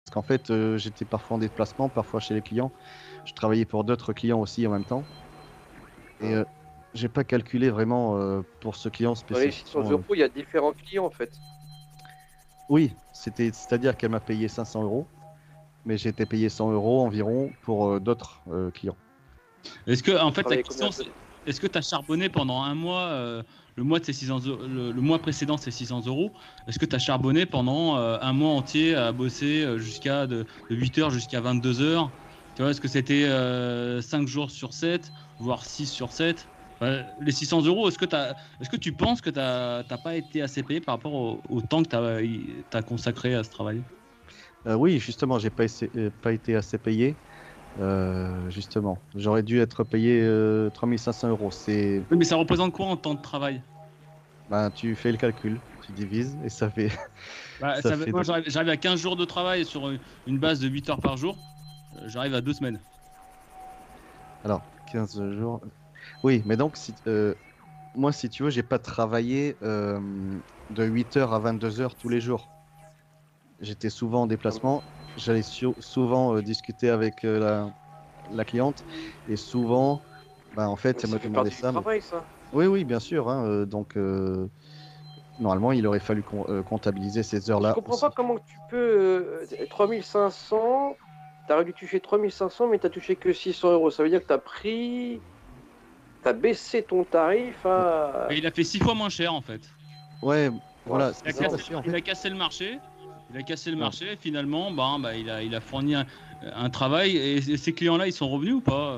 Parce qu'en fait, j'étais parfois en déplacement, parfois chez les clients. Je travaillais pour d'autres clients aussi en même temps. Et j'ai pas calculé vraiment pour ce client Dans les 600 spécifiquement. euros, il y a différents clients en fait. Oui, c'est-à-dire qu'elle m'a payé 500 euros, mais j'ai été payé 100 euros environ pour d'autres clients. Est-ce que, en fait, la Travailler question, combien de... c'est est-ce que tu as charbonné pendant un mois, le mois de ces 600 le mois précédent, c'est 600 euros. Est-ce que tu as charbonné pendant un mois entier à bosser de 8h jusqu'à 22h? Tu vois, est-ce que c'était 5 jours sur 7, voire 6 sur 7? Les 600 euros, est-ce que tu penses que tu n'as pas été assez payé par rapport au temps que tu as consacré à ce travail? Oui, justement, j'ai pas été assez payé. Justement, j'aurais dû être payé 3500 euros. Oui, mais ça représente quoi en temps de travail? Ben, tu fais le calcul, tu divises et ça fait. Bah, Ça fait moi, j'arrive à 15 jours de travail sur une base de 8 heures par jour. J'arrive à 2 semaines. Alors, 15 jours. Oui, mais donc, moi, si tu veux, j'ai pas travaillé de 8h à 22h tous les jours. J'étais souvent en déplacement. J'allais souvent discuter avec la cliente. Et souvent, ben, en fait, Mais elle ça me fait demandait partie du ça. travail, ça. Oui, oui, bien sûr, hein, donc, normalement, il aurait fallu comptabiliser ces Je heures-là comprends aussi. pas comment tu peux... 3500, t'aurais dû toucher 3500, mais t'as touché que 600 euros. Ça veut dire que t'as baissé ton tarif à... Et il a fait 6 fois moins cher en fait. Ouais, voilà, c'est Il a, c'est bizarre. parce que, en il fait, a cassé le marché. Il a cassé le ouais. marché. Et finalement, il a fourni un travail. Et ces clients-là, ils sont revenus ou pas?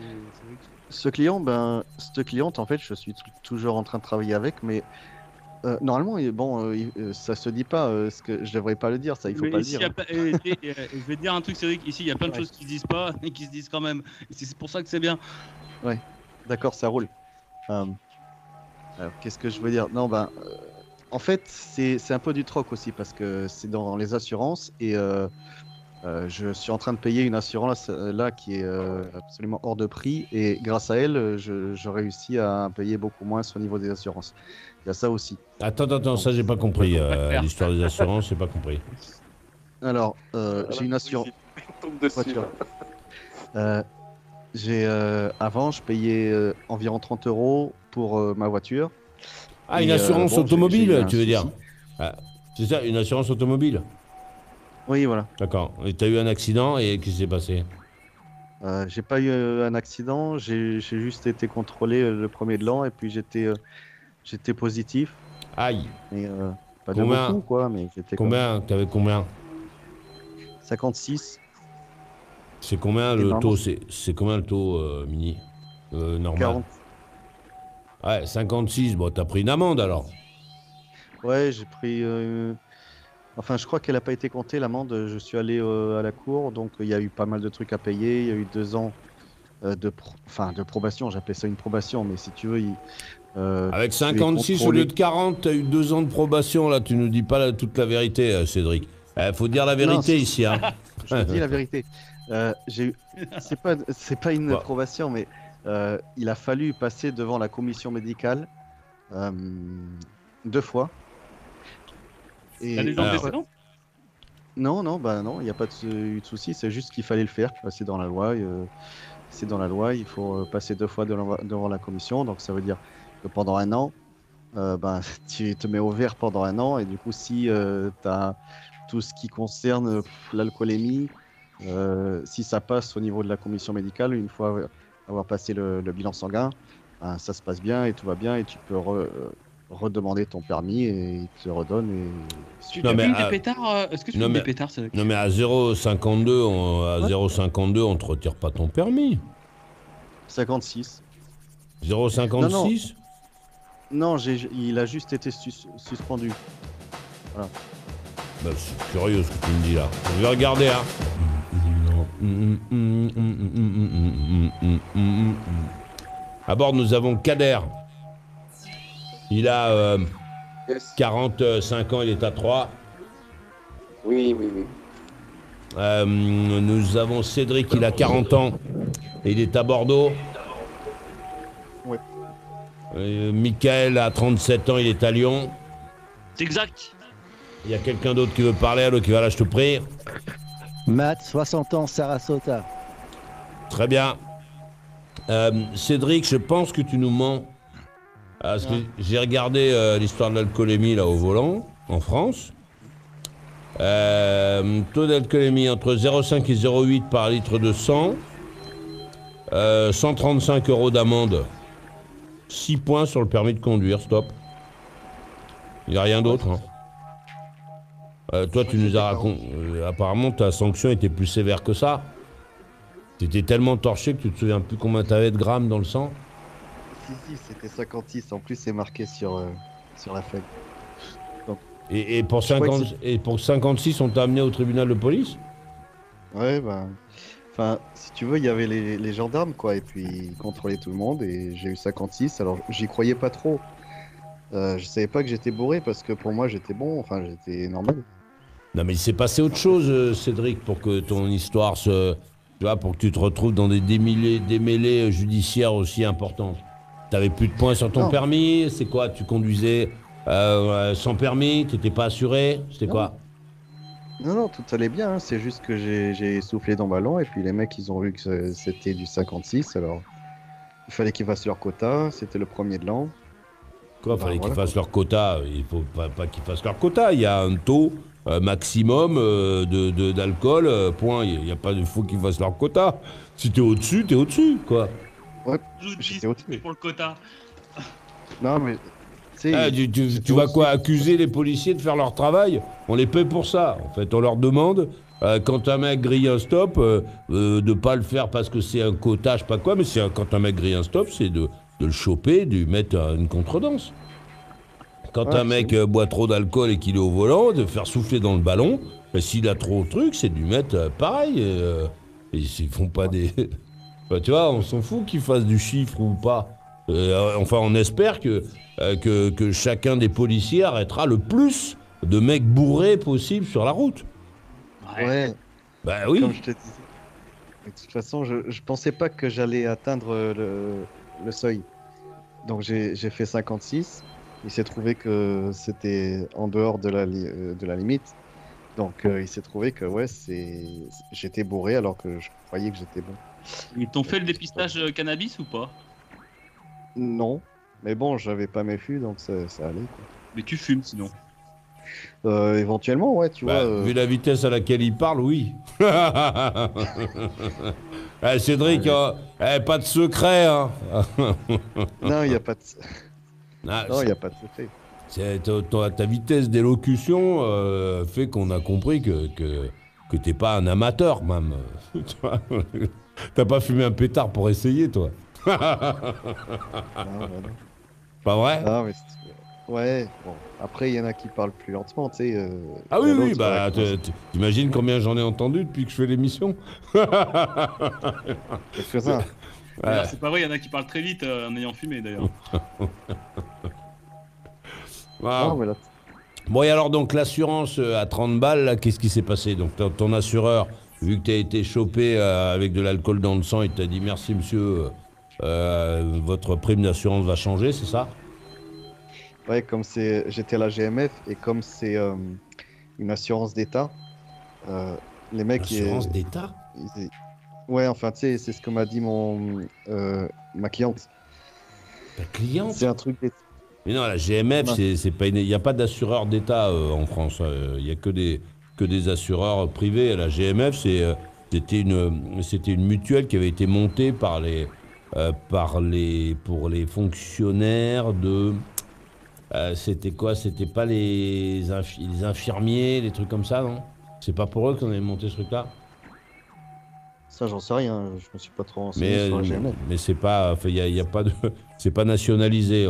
Cette cliente, en fait, je suis toujours en train de travailler avec, mais normalement, bon, ça se dit pas, ce que je devrais pas le dire, ça, il faut Mais pas le ici, dire, hein. je vais te dire un truc, Cédric. Ici, il y a plein de Ouais, choses qui se disent pas et qui se disent quand même. Et c'est pour ça que c'est bien. ouais, d'accord, ça roule. Euh, alors, qu'est-ce que je veux dire? Non, ben, en fait, c'est un peu du troc aussi parce que c'est dans les assurances et je suis en train de payer une assurance là qui est absolument hors de prix et grâce à elle, je réussis à payer beaucoup moins au niveau des assurances. Il y a ça aussi. Attends, Donc, ça j'ai pas Je compris. comprends faire. L'histoire des assurances, j'ai pas compris. alors, Voilà, j'ai une assurance il tombe dessus. voiture. Euh, avant, je payais environ 30 euros pour ma voiture. Ah, une Et assurance bon, j'ai eu automobile, un tu veux dire? souci. Ah, c'est ça, une assurance automobile. Oui, voilà. D'accord. Et t'as eu un accident et qu'est-ce qui s'est passé? J'ai pas eu un accident. J'ai juste été contrôlé le premier de l'an et puis j'étais positif. Aïe. Mais pas de Combien? beaucoup, quoi. Mais j'étais quand même Combien? T'avais combien? 56. C'est combien Et le normalement, taux? C'est combien le taux mini? Normal. 40. Ouais, 56. Bon, t'as pris une amende alors. Ouais, j'ai pris. Enfin, je crois qu'elle n'a pas été comptée, l'amende. Je suis allé à la cour, donc il y a eu pas mal de trucs à payer. Il y a eu 2 ans enfin, de probation. J'appelle ça une probation, mais si tu veux, Avec tu es 56 au lieu contrôlé. de 40, t'as eu 2 ans de probation. Là, tu nous dis pas toute la vérité, Cédric. Faut dire la Non, vérité ici, hein. je dis la vérité. J'ai eu. C'est pas une Bon. probation, mais il a fallu passer devant la commission médicale euh, 2 fois. T'as Et des une Alors, fois. antécédents? Non, non, bah non, il n'y a pas eu de souci. C'est juste qu'il fallait le faire. C'est dans la loi. C'est dans la loi. Il faut passer 2 fois devant la commission. Donc ça veut dire que pendant un an, ben, tu te mets au vert pendant un an. Et du coup, si tu as tout ce qui concerne l'alcoolémie, si ça passe au niveau de la commission médicale, une fois avoir passé le bilan sanguin, ben, ça se passe bien et tout va bien. Et tu peux redemander ton permis et il te le redonne. Tu, non tu mais fumes des pétards? Est-ce que tu non fumes des mais pétards, Cédric? non mais à 0,52, Ouais. 0,52, on te retire pas ton permis. 56. Non, non, 0,56. non, il a juste été suspendu. Voilà. Bah, c'est curieux ce que tu me dis là. Je vais regarder, hein. À bord, nous avons Kader. Il a Yes. 45 ans, il est à 3. Oui, oui, oui. Nous avons Cédric, il a 40 ans et il est à Bordeaux. Ouais. Michael a 37 ans, il est à Lyon. C'est exact. Il y a quelqu'un d'autre qui veut parler, alors qui va là, je te prie. Matt, 60 ans, Sarasota. Très bien. Cédric, je pense que tu nous mens. Parce que j'ai regardé l'histoire de l'alcoolémie là au volant, en France. Taux d'alcoolémie entre 0,5 et 0,8 par litre de sang. 135 € d'amende. 6 points sur le permis de conduire, stop. Il n'y a rien d'autre. Hein. Toi, tu nous as raconté. Apparemment, ta sanction était plus sévère que ça. Tu étais tellement torché que tu te souviens plus combien tu avais de grammes dans le sang. Si, c'était 56. En plus, c'est marqué sur la feuille. Et pour 56, on t'a amené au tribunal de police? Ouais, enfin, si tu veux, il y avait les gendarmes, quoi, et puis ils contrôlaient tout le monde, et j'ai eu 56, alors j'y croyais pas trop. Je savais pas que j'étais bourré, parce que pour moi, j'étais bon, enfin, j'étais normal. Non, mais il s'est passé autre chose, Cédric, pour que ton histoire se... Tu vois, pour que tu te retrouves dans des démêlés judiciaires aussi importantes. T'avais plus de points sur ton Non. permis, c'est quoi? Tu conduisais sans permis, t'étais pas assuré, c'était Non. quoi? Non, tout allait bien, hein, c'est juste que j'ai soufflé dans le ballon, et puis les mecs, ils ont vu que c'était du 56, alors il fallait qu'ils fassent leur quota, c'était le premier de l'an. Quoi, Bah, fallait qu'ils voilà. fassent leur quota. Il faut pas qu'ils fassent leur quota. Il y a un taux maximum d'alcool, point. Il n'y a pas de faut qu'ils fassent leur quota. Si t'es au-dessus, quoi. Ouais, Joue de j'étais au-dessus. pour le quota. Non, mais, tu sais, Ah, j'étais tu vas au-dessus. quoi, accuser les policiers de faire leur travail? On les paie pour ça. En fait, on leur demande, quand un mec grille un stop, de pas le faire parce que c'est un quota, je sais pas quoi, mais quand un mec grille un stop, c'est de le choper, de lui mettre une contredanse. Quand Ouais, un mec boit trop d'alcool et qu'il est au volant, de faire souffler dans le ballon, ben, s'il a trop de trucs, c'est de lui mettre pareil. Et s'ils font pas des... Ben, tu vois, on s'en fout qu'ils fassent du chiffre ou pas. Enfin, on espère que chacun des policiers arrêtera le plus de mecs bourrés possible sur la route. Ouais, Ben comme oui. je te disais. De toute façon, je pensais pas que j'allais atteindre le seuil. Donc j'ai fait 56. Il s'est trouvé que c'était en dehors de la limite. Donc il s'est trouvé que ouais, j'étais bourré alors que je croyais que j'étais bon. Ils t'ont fait le dépistage cannabis ou pas? Non, mais bon, j'avais pas mes fûts, donc ça allait, Mais tu fumes sinon. quoi. Éventuellement, ouais, tu Bah, vois. vu la vitesse à laquelle il parle, oui. Cédric, pas de secret, hein. Non, il n'y a pas de... Ah, non, il y a pas de secret. ta vitesse d'élocution fait qu'on a compris que t'es pas un amateur, même. Tu vois, t'as pas fumé un pétard pour essayer, toi. Non, bah non. Pas vrai? Non, mais ouais, bon. Après, il y en a qui parlent plus lentement, tu sais. Ah oui, il y a oui, l'autre, bah, ouais, t'imagines combien j'en ai entendu depuis que je fais l'émission? quelques-uns. D'ailleurs, Ouais. c'est pas vrai, il y en a qui parlent très vite en ayant fumé d'ailleurs. Wow. Non, mais là, Bon, et alors, donc, l'assurance à 30 balles, là, qu'est-ce qui s'est passé? Donc, ton assureur, vu que tu as été chopé avec de l'alcool dans le sang, il t'a dit merci, monsieur, votre prime d'assurance va changer, c'est ça? ouais, j'étais à la GMF et comme c'est une assurance d'État, les mecs, Assurance d'État? ouais, enfin, tu sais, c'est ce que m'a dit ma cliente. Ta cliente? C'est un truc d'État. Mais non, la GMF, Ouais. c'est pas il n'y a pas d'assureur d'État en France. Il n'y a que des assureurs privés. La GMF, c'était une mutuelle qui avait été montée pour les fonctionnaires de... c'était quoi? C'était pas les infirmiers, les trucs comme ça, non? C'est pas pour eux qu'on avait monté ce truc-là? Ça, j'en sais rien. Je me suis pas trop renseigné Mais, sur la GMF. mais c'est pas... Enfin, y a pas de... C'est pas nationalisé,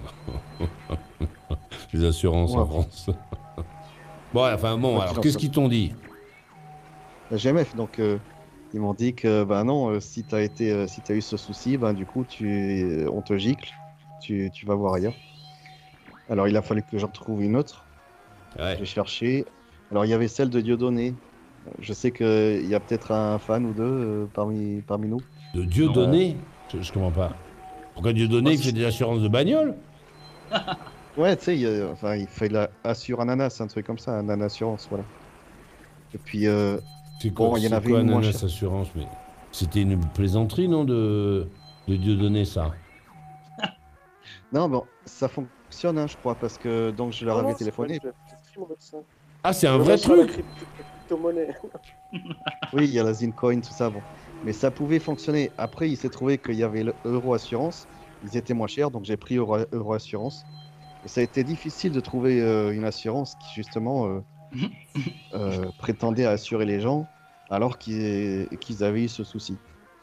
les assurances en Ouais. France. Bon, enfin bon, Ouais, alors j'en qu'est-ce sais- qu'ils t'ont dit? La GMF, donc ils m'ont dit que bah non, si t'as eu ce souci, ben du coup on te gicle, tu vas voir ailleurs. Alors il a fallu que j'en trouve une autre. Ouais. J'ai cherché. Alors il y avait celle de Dieudonné. Je sais qu'il y a peut-être un fan ou deux parmi nous. De Dieudonné? Je comprends pas. Pourquoi Dieudonné il fait des assurances de bagnole? Ouais, tu sais, il fait Assure Ananas, un truc comme ça, Ananas Assurance, voilà. Et puis C'est quoi, Bon, il y en c'est avait quoi une moins Ananas chère. Assurance? Mais c'était une plaisanterie, non, de Dieudonné, ça? Non, bon, ça fonctionne, hein, je crois, parce que donc je leur Non, avais non, c'est pas téléphoné. une c'est mon médecin. Ah, c'est un Le vrai médecin à la truc? crypto-monnaie. Oui, il y a la Zincoin, tout ça, bon. Mais ça pouvait fonctionner. Après, il s'est trouvé qu'il y avait l'Euro Assurance. Ils étaient moins chers, donc j'ai pris Euro Assurance. Et ça a été difficile de trouver une assurance qui, justement, prétendait à assurer les gens alors qu'ils avaient eu ce souci.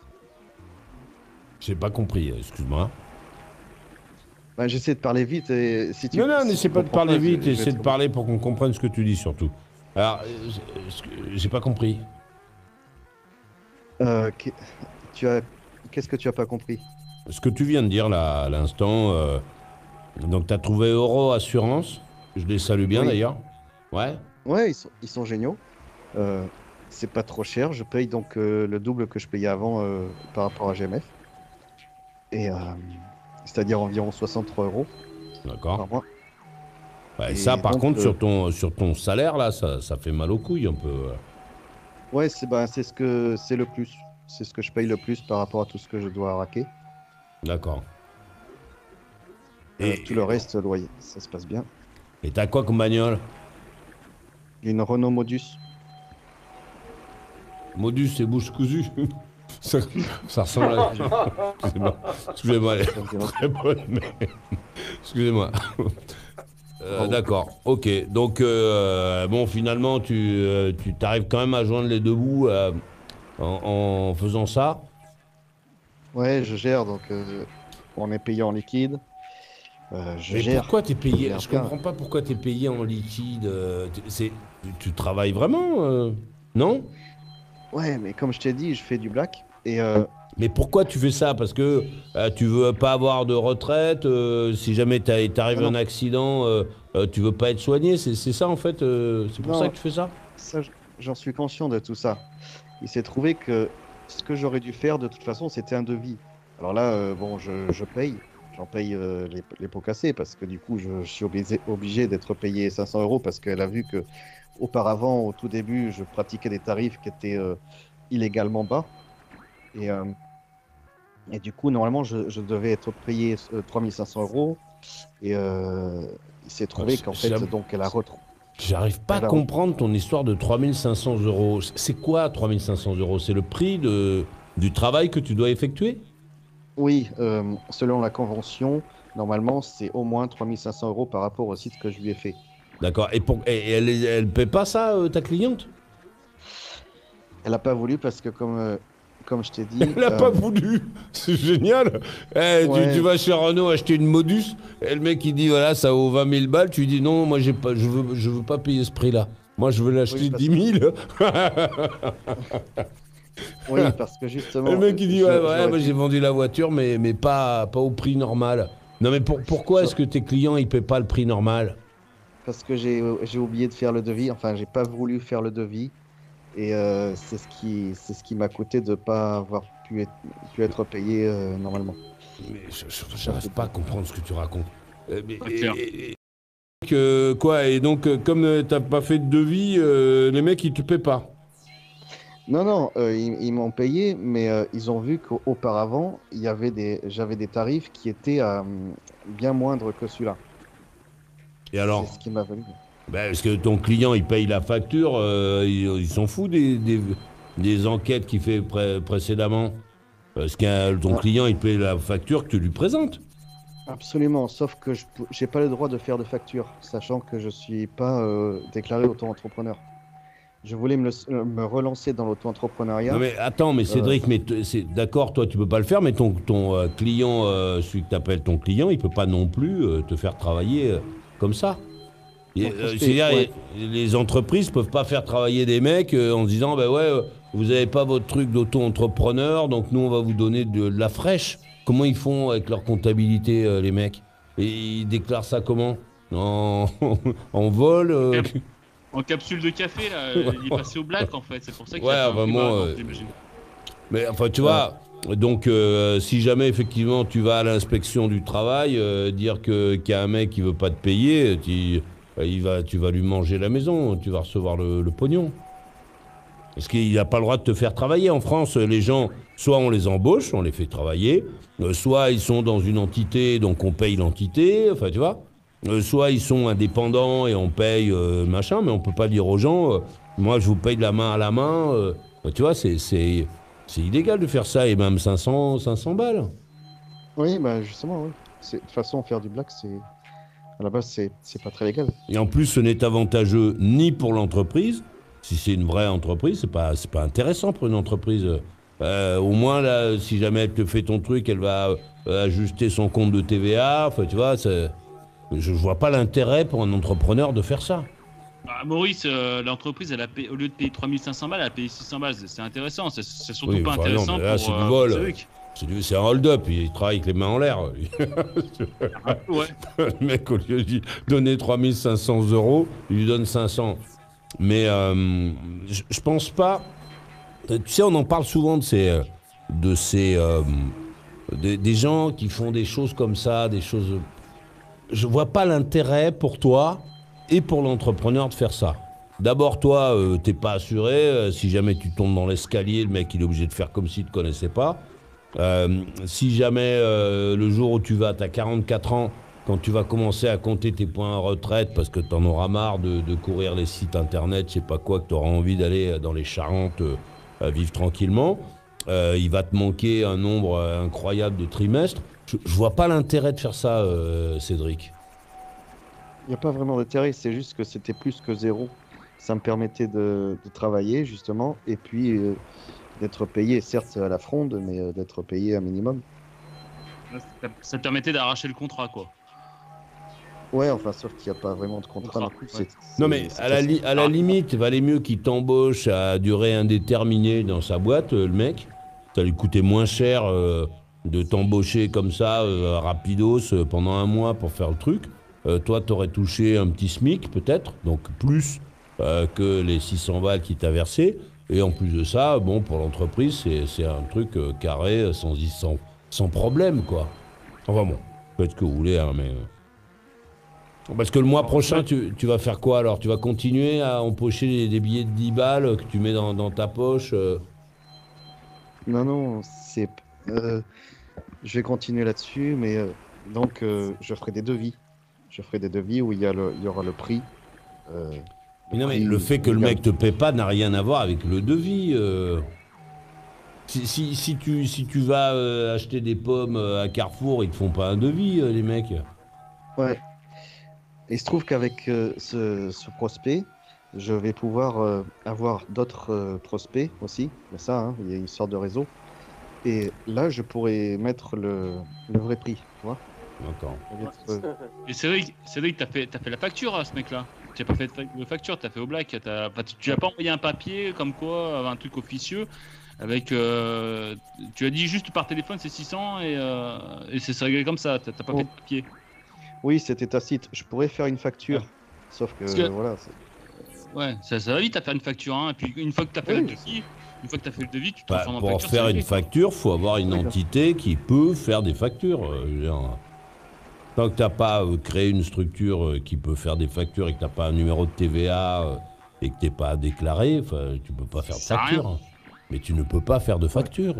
J'ai pas compris, excuse-moi. Ben, j'essaie de parler vite et Non, non, si n'essaie tu pas de comprends parler pas, vite, je vais essaie être de obligé. parler pour qu'on comprenne ce que tu dis, surtout. Alors, j'ai pas compris. Qu'est- Qu'est-ce que tu as pas compris? Ce que tu viens de dire, là, à l'instant, donc tu as trouvé Euro Assurance, je les salue bien, Oui. d'ailleurs. Ouais, Ouais, ils sont géniaux. Euh, c'est pas trop cher. Je paye donc le double que je payais avant par rapport à GMF. Et c'est-à-dire environ 63 euros d'accord. par mois. Ouais, ça, Et par donc, contre, sur ton salaire, là, ça fait mal aux couilles, un peu. ouais, c'est le plus. C'est ce que je paye le plus par rapport à tout ce que je dois raquer. D'accord. Et Tout le reste, loyer, ça se passe bien. et t'as quoi comme bagnole? Une Renault Modus. Modus et bouche cousue. ça, ça ressemble à... Excusez-moi. Excusez-moi, elle est très bonne, mais... Excusez-moi. D'accord, ok. Donc, bon, finalement, tu t'arrives quand même à joindre les deux bouts en faisant ça. Ouais, je gère, donc on est payé en liquide. Je Mais gère. pourquoi t'es payé? gère Je bien. comprends pas pourquoi t'es payé en liquide. Tu travailles vraiment, non? Ouais, mais comme je t'ai dit, je fais du black. Et Mais pourquoi tu fais ça? Parce que tu veux pas avoir de retraite, si jamais t'arrive non, un accident, tu veux pas être soigné, c'est ça en fait, c'est pour ça non, que tu fais ça? ça, j'en suis conscient de tout ça. Il s'est trouvé que ce que j'aurais dû faire, de toute façon, c'était un devis. Alors là, bon, je paye. J'en paye les pots cassés parce que du coup, je suis obligé d'être payé 500 euros parce qu'elle a vu que auparavant, au tout début, je pratiquais des tarifs qui étaient illégalement bas. Et, euh, et du coup, normalement, je devais être payé 3500 euros. Et il s'est trouvé qu'en fait, donc, J'arrive pas à elle a- comprendre ton histoire de 3500 euros. C'est quoi 3500 euros? C'est le prix du travail que tu dois effectuer? Oui, selon la convention, normalement, c'est au moins 3500 euros par rapport au site que je lui ai fait. D'accord. Et elle paie pas ça, ta cliente? Elle n'a pas voulu parce que, comme je t'ai dit, Elle a pas voulu. C'est génial. Eh, ouais. tu vas chez Renault acheter une Modus, et le mec il dit voilà, ça vaut 20 000 balles. Tu lui dis non, moi j'ai pas, je veux pas payer ce prix-là. Moi je veux l'acheter Oui, parce 10 000. oui, parce que justement, Le mec il dit ouais, j'aurais moi dû- j'ai vendu la voiture, mais pas au prix normal. Non mais pourquoi je- est-ce que tes clients ils paient pas le prix normal? parce que j'ai oublié de faire le devis. Enfin, j'ai pas voulu faire le devis. Et c'est ce qui m'a coûté de ne pas avoir pu être payé normalement. Mais j'arrive pas à comprendre ce que tu racontes. Pas clair. Quoi, et donc comme t'as pas fait de devis, les mecs ils te paient pas. Non, non, ils m'ont payé, mais ils ont vu qu'auparavant, j'avais des tarifs qui étaient bien moindres que celui-là. Et alors? C'est ce qui m'a valu. Ben, parce que ton client, il paye la facture, il s'en fout des enquêtes qu'il fait précédemment. Parce que ton Ah. client, il paye la facture que tu lui présentes. Absolument, sauf que je n'ai pas le droit de faire de facture, sachant que je ne suis pas déclaré auto-entrepreneur. Je voulais me relancer dans l'auto-entrepreneuriat. Non mais attends, mais Cédric, c'est d'accord, toi tu peux pas le faire, mais ton client, celui que t'appelles ton client, il peut pas non plus te faire travailler comme ça. C'est-à-dire, ouais. les entreprises peuvent pas faire travailler des mecs en se disant, ben ouais, vous avez pas votre truc d'auto-entrepreneur, donc nous on va vous donner de la fraîche. Comment ils font avec leur comptabilité, les mecs? Et ils déclarent ça comment? En, en vol En capsule de café, là, il est passé au black en fait. C'est pour ça qu'il Ouais, a fait un prix vraiment, bas, non, j'imagine. Mais enfin, tu vois, donc si jamais effectivement tu vas à l'inspection du travail, dire qu'il y a un mec qui veut pas te payer, tu vas lui manger la maison, tu vas recevoir le pognon. Parce qu'il n'a pas le droit de te faire travailler. En France, les gens, soit on les embauche, on les fait travailler, soit ils sont dans une entité, donc on paye l'entité, enfin tu vois. Soit ils sont indépendants et on paye machin, mais on peut pas dire aux gens, moi je vous paye de la main à la main. Tu vois, c'est illégal de faire ça, et même 500 balles. Oui, bah justement, oui. De toute façon, faire du black, à la base, c'est pas très légal. Et en plus, ce n'est avantageux ni pour l'entreprise. Si c'est une vraie entreprise, c'est pas intéressant pour une entreprise. Au moins, là, si jamais elle te fait ton truc, elle va ajuster son compte de TVA. Enfin, tu vois, je vois pas l'intérêt pour un entrepreneur de faire ça. Bah, Maurice, l'entreprise, au lieu de payer 3500 balles, elle a payé 600 balles. C'est intéressant. C'est surtout Oui, pas enfin, intéressant non, mais là, pour c'est du vol. Cédric. C'est un hold-up. Il travaille avec les mains en l'air. Ouais. Le mec, au lieu de lui donner 3500 €, il lui donne 500. Mais je pense pas. Tu sais, on en parle souvent des gens qui font des choses comme ça, des choses. Je vois pas l'intérêt pour toi et pour l'entrepreneur de faire ça. D'abord, toi, t'es pas assuré. Si jamais tu tombes dans l'escalier, le mec, il est obligé de faire comme s'il te connaissait pas. Si jamais le jour où tu vas, t'as 44 ans, quand tu vas commencer à compter tes points en retraite parce que t'en auras marre de courir les sites internet, je sais pas quoi, que t'auras envie d'aller dans les Charentes vivre tranquillement, il va te manquer un nombre incroyable de trimestres. Je vois pas l'intérêt de faire ça, Cédric. Il n'y a pas vraiment d'intérêt, c'est juste que c'était plus que zéro. Ça me permettait de travailler, justement, et puis d'être payé, certes à la fronde, mais d'être payé un minimum. Ça te permettait d'arracher le contrat, quoi. Ouais, enfin, sauf qu'il n'y a pas vraiment de contrat non plus. Ouais. Non mais à la limite, il valait mieux qu'il t'embauche à durée indéterminée dans sa boîte, le mec. Ça lui coûtait moins cher de t'embaucher comme ça, rapidos, pendant un mois pour faire le truc. Toi, t'aurais touché un petit SMIC peut-être, donc plus que les 600 balles qu'il t'a versé. Et en plus de ça, bon, pour l'entreprise, c'est un truc carré, sans problème, quoi. Enfin bon, faites ce que vous voulez, hein, mais... Parce que le mois prochain, tu vas faire quoi alors? Tu vas continuer à empocher des billets de 10 balles que tu mets dans ta poche Non, non, je vais continuer là-dessus, mais donc je ferai des devis. Je ferai des devis où il y aura le prix. Mais non, mais le fait que le mec te paie pas n'a rien à voir avec le devis. Si tu vas acheter des pommes à Carrefour, ils te font pas un devis, les mecs. Ouais. Et il se trouve qu'avec ce prospect, je vais pouvoir avoir d'autres prospects aussi. C'est ça, hein, il y a une sorte de réseau. Et là, je pourrais mettre le vrai prix, tu vois. D'accord. Et Cédric, t'as fait la facture à ce mec-là. Tu n'as pas fait de facture, t'as fait au black. Tu n'as pas envoyé un papier comme quoi, un truc officieux. Avec, tu as dit juste par téléphone c'est 600 et c'est réglé comme ça. T'as pas fait de papier. Oui, c'était tacite. Je pourrais faire une facture. Ouais. Sauf que voilà. Ouais, ça va vite à faire une facture. Hein. Et puis une fois que tu as fait le devis, tu te transformes en facture. Pour faire une facture, faut avoir une entité qui peut faire des factures. Tant que tu n'as pas créé une structure qui peut faire des factures et que tu n'as pas un numéro de TVA et que tu n'es pas déclaré, tu ne peux pas faire de facture. Hein. Mais tu ne peux pas faire de facture.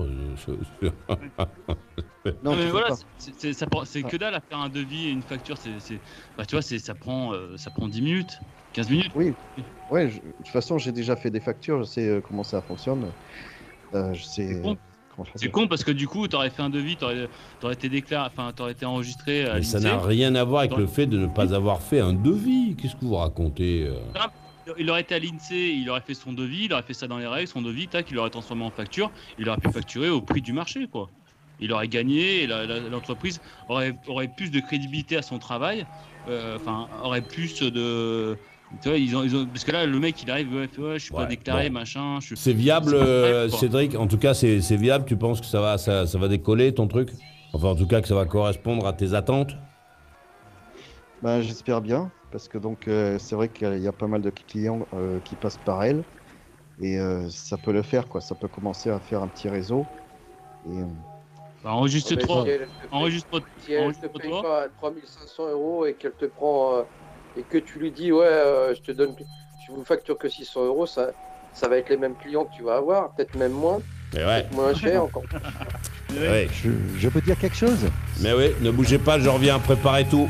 Non, mais voilà, c'est que dalle à faire un devis et une facture. Tu vois, ça prend 10 minutes, 15 minutes. Oui, ouais, de toute façon, j'ai déjà fait des factures, je sais comment ça fonctionne. Je sais. C'est con parce que du coup, t'aurais fait un devis, t'aurais été déclaré, enfin, t'aurais été enregistré. Mais ça n'a rien à voir avec le fait de ne pas avoir fait un devis. Qu'est-ce que vous racontez Il aurait été à l'INSEE, il aurait fait son devis, il aurait fait ça dans les règles, son devis, tac, il l'aurait transformé en facture, il aurait pu facturer au prix du marché, quoi. Il aurait gagné et l'entreprise aurait plus de crédibilité à son travail, aurait plus de... Tu vois, parce que là, le mec, il arrive, je suis pas déclaré, machin. C'est viable, Cédric. En tout cas, c'est viable. Tu penses que ça va décoller ton truc? Enfin, en tout cas, que ça va correspondre à tes attentes? Ben, j'espère bien, parce que donc c'est vrai qu'il y a pas mal de clients qui passent par elle, et ça peut le faire, quoi. Ça peut commencer à faire un petit réseau. Et, enregistre-toi. Si elle te paye pas 3500 € et qu'elle te prend et que tu lui dis je te donne, je vous facture que 600 €, ça ça va être les mêmes clients que tu vas avoir, peut-être même moins, Mais ouais, moins cher encore. ouais. Je peux dire quelque chose? Mais oui, ne bougez pas, je reviens, préparez tout.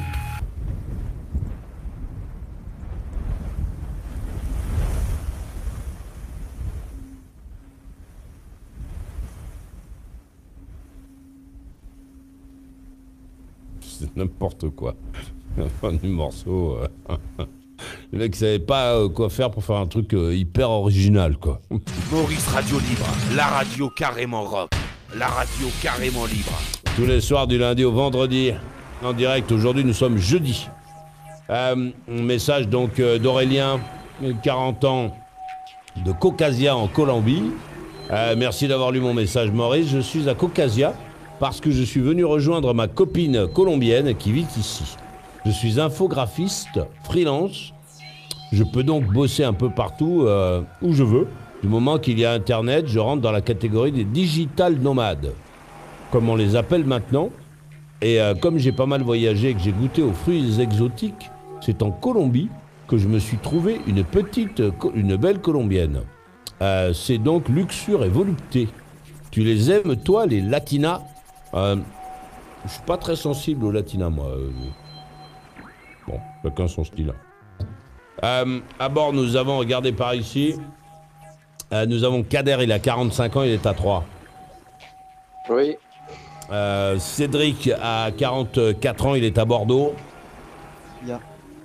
C'est n'importe quoi. La fin du morceau. Le mec savait pas quoi faire pour faire un truc hyper original, quoi. Maurice Radio Libre, la radio carrément rock, la radio carrément libre. Tous les soirs du lundi au vendredi, en direct. Aujourd'hui, nous sommes jeudi. Un message donc d'Aurélien, 40 ans, de Caucasia en Colombie. Merci d'avoir lu mon message, Maurice. Je suis à Caucasia parce que je suis venu rejoindre ma copine colombienne qui vit ici. Je suis infographiste, freelance. Je peux donc bosser un peu partout où je veux. Du moment qu'il y a Internet, je rentre dans la catégorie des digital nomades, comme on les appelle maintenant. Et comme j'ai pas mal voyagé et que j'ai goûté aux fruits exotiques, c'est en Colombie que je me suis trouvé une belle colombienne. C'est donc luxure et volupté. Tu les aimes, toi, les latinas? Je suis pas très sensible aux latinas, moi. Bon, chacun son style. À bord, nous avons, regardez par ici, nous avons Kader, il a 45 ans, il est à 3. Oui. Cédric a 44 ans, il est à Bordeaux. Yeah.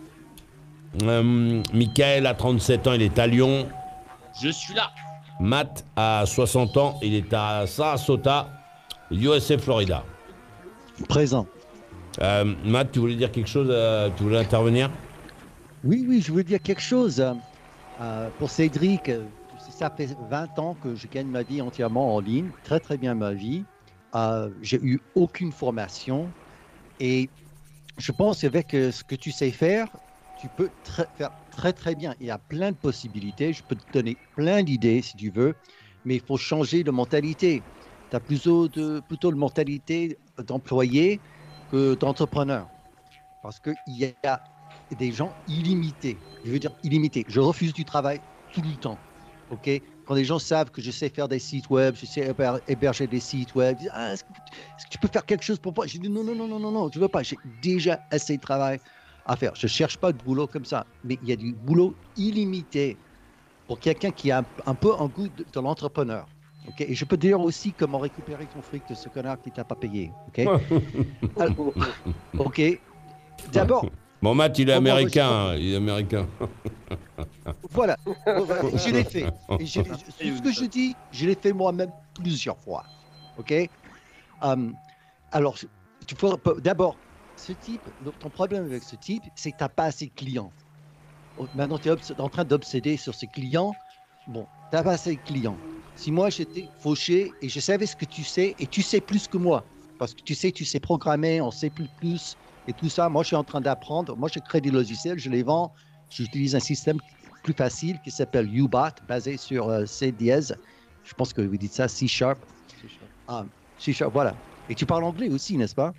Michael a 37 ans, il est à Lyon. Je suis là. Matt a 60 ans, il est à Sarasota, USA, Florida. Présent. Matt, tu voulais dire quelque chose? Tu voulais intervenir? Oui, je veux dire quelque chose. Pour Cédric, ça fait 20 ans que je gagne ma vie entièrement en ligne, très très bien ma vie. J'ai eu aucune formation et je pense qu'avec ce que tu sais faire, tu peux faire très très bien. Il y a plein de possibilités, je peux te donner plein d'idées si tu veux, mais il faut changer de mentalité. Tu as plutôt de mentalité d'employé que d'entrepreneur. Parce qu'il y a des gens illimités. Je veux dire illimités. Je refuse du travail tout le temps. OK? Quand les gens savent que je sais faire des sites web, je sais héberger des sites web, ils disent, est-ce que tu peux faire quelque chose pour moi? J'ai dit non, je ne veux pas. J'ai déjà assez de travail à faire. Je ne cherche pas de boulot comme ça. Mais il y a du boulot illimité pour quelqu'un qui a un peu un goût de l'entrepreneur. Okay? Et je peux te dire aussi comment récupérer ton fric de ce connard qui ne t'a pas payé. OK? Alors, OK. D'abord. Bon, Matt, il est américain. Il est américain. Voilà. Je l'ai fait. Et ce que je dis, je l'ai fait moi-même plusieurs fois. OK? Alors, d'abord, ce type, ton problème avec ce type, c'est que tu n'as pas assez de clients. Maintenant, tu es en train d'obséder sur ces clients. Bon, tu n'as pas assez de clients. Si moi, j'étais fauché et je savais ce que tu sais, et tu sais plus que moi, parce que tu sais programmer, on sait plus, et tout ça, moi, je suis en train d'apprendre. Moi, je crée des logiciels, je les vends. J'utilise un système plus facile qui s'appelle UBot, basé sur C dièse. Je pense que vous dites ça, C#. C#, voilà. Et tu parles anglais aussi, n'est-ce pas?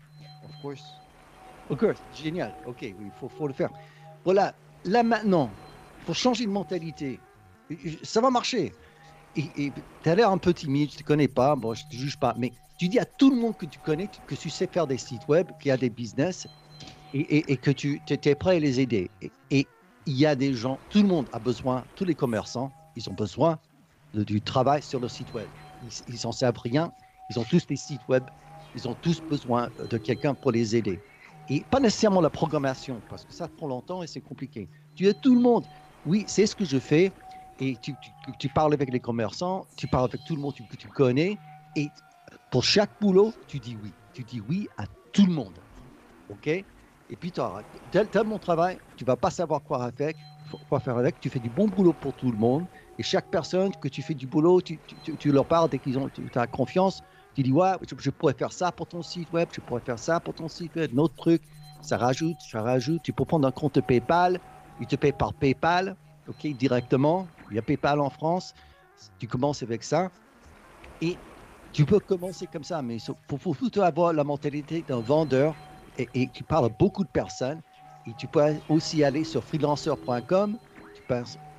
Of course. Génial. OK, oui, il faut le faire. Voilà. Là, maintenant, il faut changer de mentalité. Ça va marcher. Et tu as l'air un peu timide, je ne te connais pas, bon, je ne te juge pas, mais tu dis à tout le monde que tu connais que tu sais faire des sites web, qu'il y a des business et que tu es prêt à les aider. Et il y a des gens, tout le monde a besoin, tous les commerçants, ils ont besoin du travail sur le site web. Ils n'en savent rien, ils ont tous des sites web, ils ont tous besoin de quelqu'un pour les aider. Et pas nécessairement la programmation, parce que ça prend longtemps et c'est compliqué. Tu as tout le monde, oui, c'est ce que je fais. Et tu parles avec les commerçants, tu parles avec tout le monde que tu connais, et pour chaque boulot, tu dis oui. Tu dis oui à tout le monde. OK? Et puis, tu as mon travail, tu ne vas pas savoir quoi faire avec, tu fais du bon boulot pour tout le monde, et chaque personne que tu fais du boulot, tu leur parles dès tu as confiance, tu dis, ouais, je pourrais faire ça pour ton site web, je pourrais faire ça pour ton site web, un autre truc, ça rajoute, tu peux prendre un compte PayPal, ils te payent par PayPal, OK, directement. Il y a PayPal en France. Tu commences avec ça. Et tu peux commencer comme ça. Mais il faut plutôt avoir la mentalité d'un vendeur. Et tu parles à beaucoup de personnes. Et tu peux aussi aller sur freelancer.com. Tu peux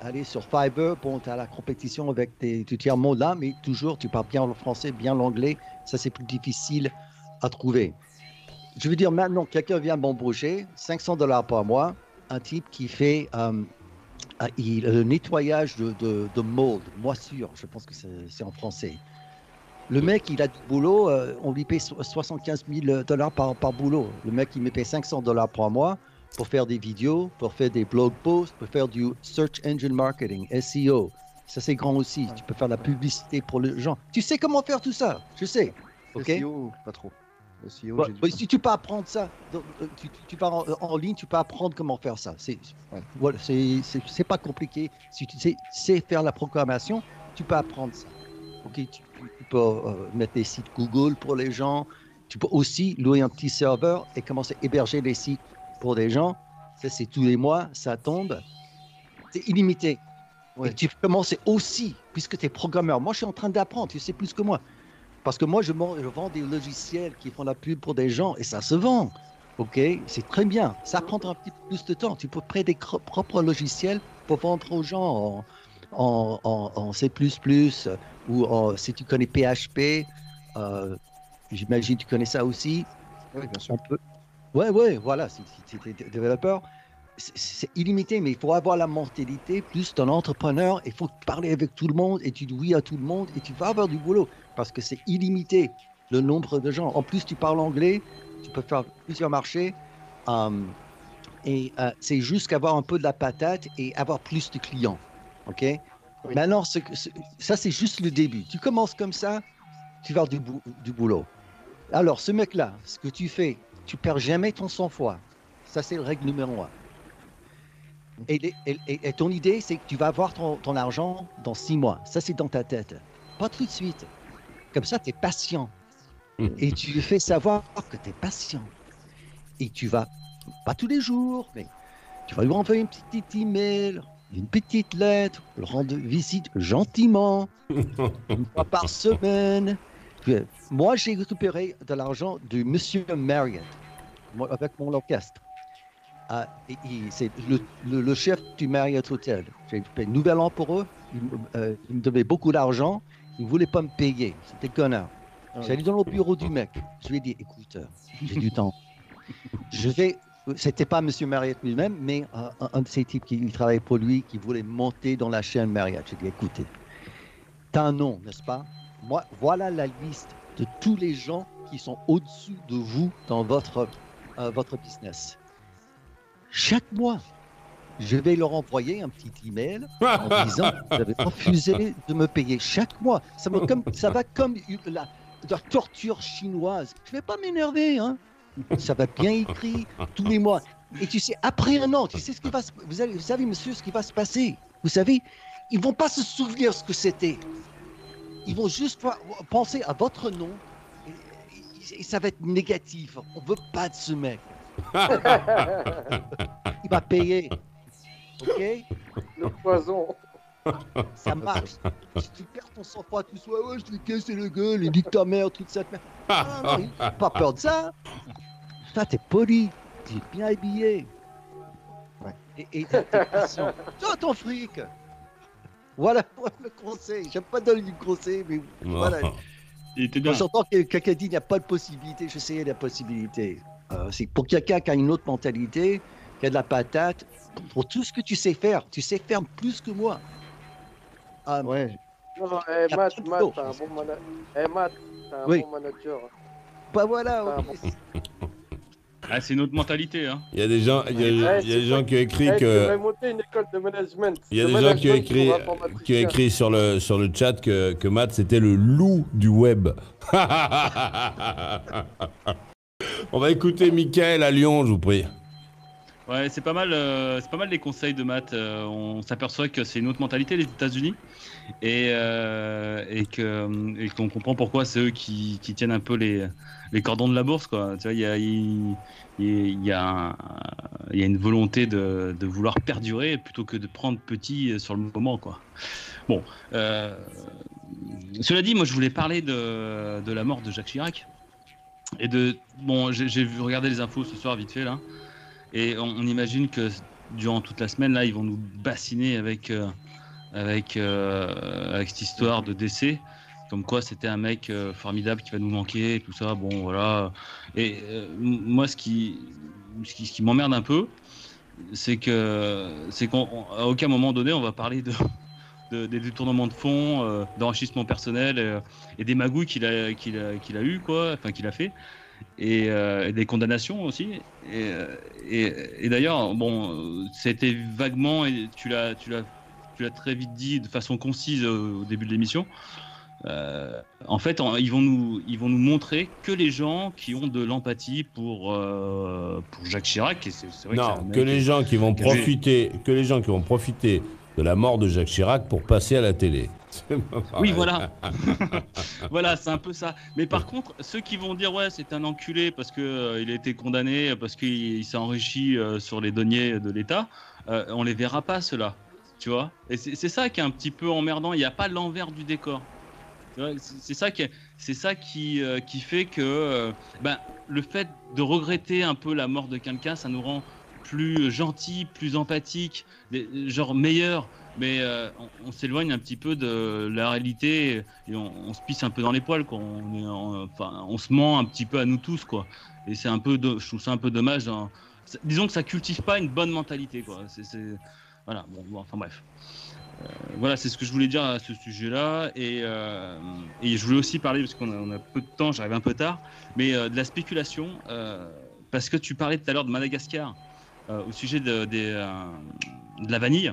aller sur Fiverr, bon, tu as la compétition avec du tiers-monde là, mais toujours, tu parles bien le français, bien l'anglais, ça c'est plus difficile à trouver. Je veux dire, maintenant, quelqu'un vient m'embaucher, $500 par mois, un type qui fait le nettoyage de mold, moisissure, je pense que c'est en français. Le mec, il a du boulot, on lui paye $75,000 par boulot. Le mec, il me paye $500 par mois pour faire des vidéos, pour faire des blog posts, pour faire du search engine marketing, SEO. Ça, c'est grand aussi. Tu peux faire de la publicité pour les gens. Tu sais comment faire tout ça, je sais. OK? SEO, pas trop. SEO, Ouais, j'ai du mais mal. si tu peux apprendre ça, tu pars en ligne, tu peux apprendre comment faire ça. Voilà, c'est pas compliqué. Si tu sais faire la programmation, tu peux apprendre ça. Ok, tu peux mettre des sites Google pour les gens. Tu peux aussi louer un petit serveur et commencer à héberger des sites pour des gens. Ça, c'est tous les mois, ça tombe. C'est illimité. Ouais. Et tu peux commencer aussi, puisque tu es programmeur. Moi, je suis en train d'apprendre, tu sais plus que moi. Parce que moi, je vends des logiciels qui font la pub pour des gens et ça se vend. OK? C'est très bien. Ça prendra un petit peu plus de temps. Tu peux créer des propres logiciels pour vendre aux gens en C++ ou si tu connais PHP. J'imagine que tu connais ça aussi. Oui, bien sûr. On peut... Ouais, voilà. Si tu es développeur, c'est illimité, mais il faut avoir la mentalité plus d'un entrepreneur. Il faut parler avec tout le monde et tu dis oui à tout le monde et tu vas avoir du boulot parce que c'est illimité le nombre de gens. En plus, tu parles anglais, tu peux faire plusieurs marchés c'est juste qu'avoir un peu de la patate et avoir plus de clients. OK? Oui. Maintenant, ça, c'est juste le début. Tu commences comme ça, tu vas avoir du boulot. Alors, ce mec-là, ce que tu fais, tu perds jamais ton sang-froid. Ça, c'est la règle numéro 1. Et ton idée, c'est que tu vas avoir ton argent dans 6 mois. Ça, c'est dans ta tête. Pas tout de suite. Comme ça, tu es patient. Et tu lui fais savoir que tu es patient. Et tu vas, pas tous les jours, mais tu vas lui envoyer une petite email, une petite lettre, le rendre visite gentiment, une fois par semaine. Moi, j'ai récupéré de l'argent de Monsieur Marriott avec mon orchestre. C'est le chef du Marriott Hotel. J'ai fait nouvel an pour eux. Il me devait beaucoup d'argent. Il ne voulait pas me payer. C'était connard. J'allais dans le bureau du mec. Je lui ai dit, écoute, j'ai du temps. C'était pas M. Marriott lui-même, mais un de ces types qui travaillait pour lui, qui voulait monter dans la chaîne Marriott. J'ai dit, écoutez, t'as un nom, n'est-ce pas? Moi, voilà la liste de tous les gens qui sont au-dessus de vous dans votre business. Chaque mois, je vais leur envoyer un petit email en disant vous avez refusé de me payer chaque mois. Ça va comme la torture chinoise. Je ne vais pas m'énerver, hein. Ça va bien écrit tous les mois. Et tu sais, après un an, tu sais ce qui va se vous savez, monsieur, ce qui va se passer. Vous savez, ils ne vont pas se souvenir ce que c'était. Ils vont juste penser à votre nom et ça va être négatif. On ne veut pas de ce mec. Il va payer. OK? Le poison. Ça marche. Si tu perds ton sang-froid, tu sois, ouais, je vais casser le gueule, il dit ta mère, toute cette merde. Non, il n'a pas peur de ça. Ça, t'es poli, t'es bien habillé. Ouais. Et t'es patient. Toi, ton fric. Voilà le conseil. J'aime pas donner du conseil, mais voilà. Il était bien. Quand j'entends que quelqu'un dit qu'il n'y a pas de possibilité, je sais qu'il y a des possibilités. C'est pour quelqu'un qui a une autre mentalité, qui a de la patate, pour tout ce que tu sais faire plus que moi. Ouais, Non, y a Matt, pas de Matt, faux. t'es un bon Matt, t'es un Oui. bon manager. Bah voilà. Ah, ok. Ah, c'est une autre mentalité. Hein. Il y a des gens, il y a des gens qui ont écrit Tu devrais que. monter une école de management. Il y a De des gens qui ont management écrit, pour informaticiens. sur le chat que Matt c'était le loup du web. On va écouter Michael à Lyon, je vous prie. Ouais, c'est pas mal les conseils de Matt. On s'aperçoit que c'est une autre mentalité les États-Unis et qu'on comprend pourquoi c'est eux qui tiennent un peu les cordons de la bourse, quoi. Tu vois, il y a une volonté de vouloir perdurer plutôt que de prendre petit sur le moment, quoi. Bon, cela dit, moi je voulais parler de la mort de Jacques Chirac et j'ai regarder les infos ce soir vite fait là. Et on imagine que durant toute la semaine, là, ils vont nous bassiner avec cette histoire de décès. Comme quoi, c'était un mec formidable qui va nous manquer, et tout ça. Bon, voilà. Et moi, ce qui m'emmerde un peu, c'est qu'à aucun moment donné, on va parler des détournements de fonds, d'enrichissement personnel et des magouilles qu'il a eu, quoi, enfin qu'il a fait, et des condamnations aussi. Et d'ailleurs, bon, c'était vaguement, et tu l'as très vite dit de façon concise au début de l'émission. En fait, ils vont nous montrer que les gens qui ont de l'empathie pour Jacques Chirac. Et c'est vrai non, que les gens qui vont profiter de la mort de Jacques Chirac pour passer à la télé. Oui, voilà. Voilà, c'est un peu ça. Mais par contre, ceux qui vont dire ouais, c'est un enculé parce que il a été condamné, parce qu'il s'est enrichi sur les deniers de l'État, on les verra pas ceux-là. Tu vois. Et c'est ça qui est un petit peu emmerdant. Il n'y a pas l'envers du décor. C'est ça qui fait que le fait de regretter un peu la mort de quelqu'un, ça nous rend plus gentils, plus empathiques, genre meilleurs. Mais on s'éloigne un petit peu de la réalité et on se pisse un peu dans les poils, quoi. On se ment un petit peu à nous tous, quoi. Et c'est je trouve ça un peu dommage. Disons que ça cultive pas une bonne mentalité, quoi. Voilà. Bon, enfin bref. Voilà, c'est ce que je voulais dire à ce sujet-là. Et je voulais aussi parler, parce qu'on a peu de temps, j'arrive un peu tard, mais de la spéculation, parce que tu parlais tout à l'heure de Madagascar au sujet de la vanille.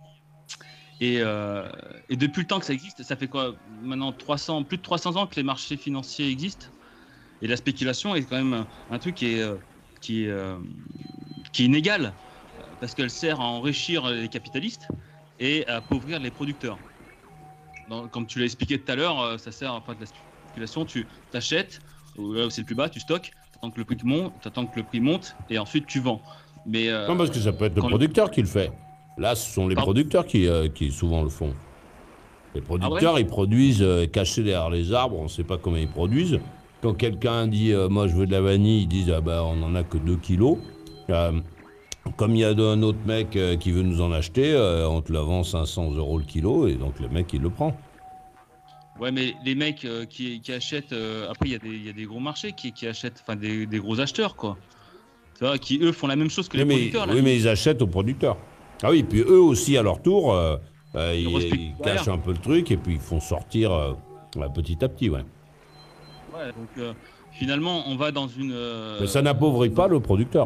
Et depuis le temps que ça existe, ça fait quoi maintenant plus de 300 ans que les marchés financiers existent. Et la spéculation est quand même un truc qui est inégal, parce qu'elle sert à enrichir les capitalistes et à appauvrir les producteurs. Comme tu l'as expliqué tout à l'heure, ça sert à faire de la spéculation. Tu t'achètes, là où c'est le plus bas, tu stockes, t'attends que le prix monte, et ensuite tu vends. Mais non, parce que ça peut être le producteur qui le fait. Là, ce sont les producteurs qui souvent le font. Les producteurs, ils produisent cachés derrière les arbres, on ne sait pas comment ils produisent. Quand quelqu'un dit moi je veux de la vanille, ils disent on en a que 2 kilos. Comme il y a un autre mec qui veut nous en acheter, on te la vend 500 € le kilo, et donc le mec il le prend. Ouais, mais les mecs qui achètent, après il y a des gros marchés qui achètent, enfin des gros acheteurs, quoi. Tu vois, qui eux font la même chose que les producteurs. Oui, mais ils achètent aux producteurs. Ah oui, puis eux aussi à leur tour, ils cachent un peu le truc et puis ils font sortir petit à petit, ouais. Ouais, donc finalement on va dans une. Mais ça n'appauvrit pas le producteur.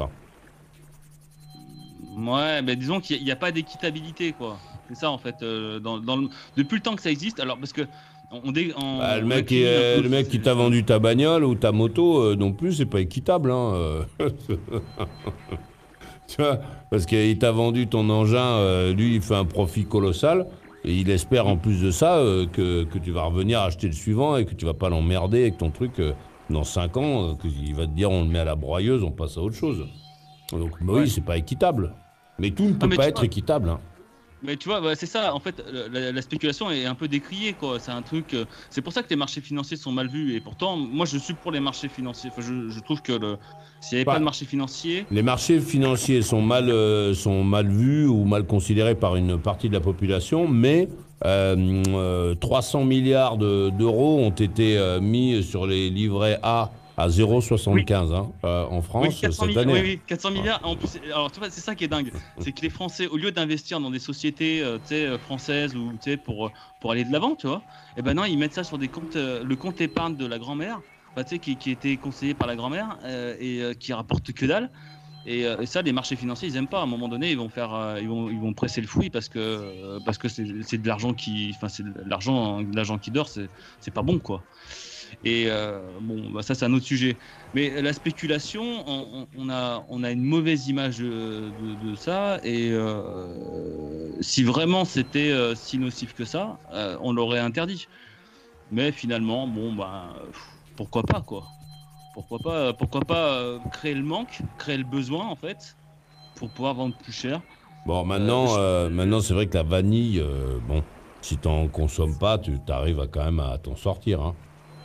Ouais, mais disons qu'il n'y a pas d'équitabilité, quoi. C'est ça en fait. Depuis le temps que ça existe, alors parce que le mec qui t'a vendu ta bagnole ou ta moto non plus, c'est pas équitable, hein. Tu vois, parce qu'il t'a vendu ton engin, lui il fait un profit colossal et il espère en plus de ça que tu vas revenir acheter le suivant et que tu vas pas l'emmerder avec ton truc dans 5 ans, qu'il va te dire on le met à la broyeuse, on passe à autre chose. Donc oui, c'est pas équitable. Mais tout ne peut pas être équitable, hein. Mais tu vois, c'est ça, en fait, la spéculation est un peu décriée, quoi. C'est un truc. C'est pour ça que les marchés financiers sont mal vus. Et pourtant, moi, je suis pour les marchés financiers. Enfin, je trouve que s'il n'y avait pas de marché financier. Les marchés financiers sont mal vus ou mal considérés par une partie de la population, mais 300 milliards d'euros ont été mis sur les livrets A à 0,75 en France cette année. Oui, 400 milliards. En plus, alors tu vois, c'est ça qui est dingue, c'est que les Français, au lieu d'investir dans des sociétés françaises ou pour aller de l'avant, tu vois, et ben non, ils mettent ça sur des comptes, le compte épargne de la grand-mère, qui était conseillé par la grand-mère et qui rapporte que dalle. Et ça, les marchés financiers, ils aiment pas. À un moment donné, ils vont presser le fouille parce que c'est de l'argent c'est de l'argent qui dort. C'est pas bon, quoi. Et ça c'est un autre sujet. Mais la spéculation, on a une mauvaise image de ça. Et si vraiment c'était si nocif que ça, on l'aurait interdit. Mais finalement, pourquoi pas, quoi. Pourquoi pas créer le manque, créer le besoin en fait, pour pouvoir vendre plus cher. Bon, maintenant c'est vrai que la vanille, si t'en consommes pas, tu arrives quand même à t'en sortir, hein.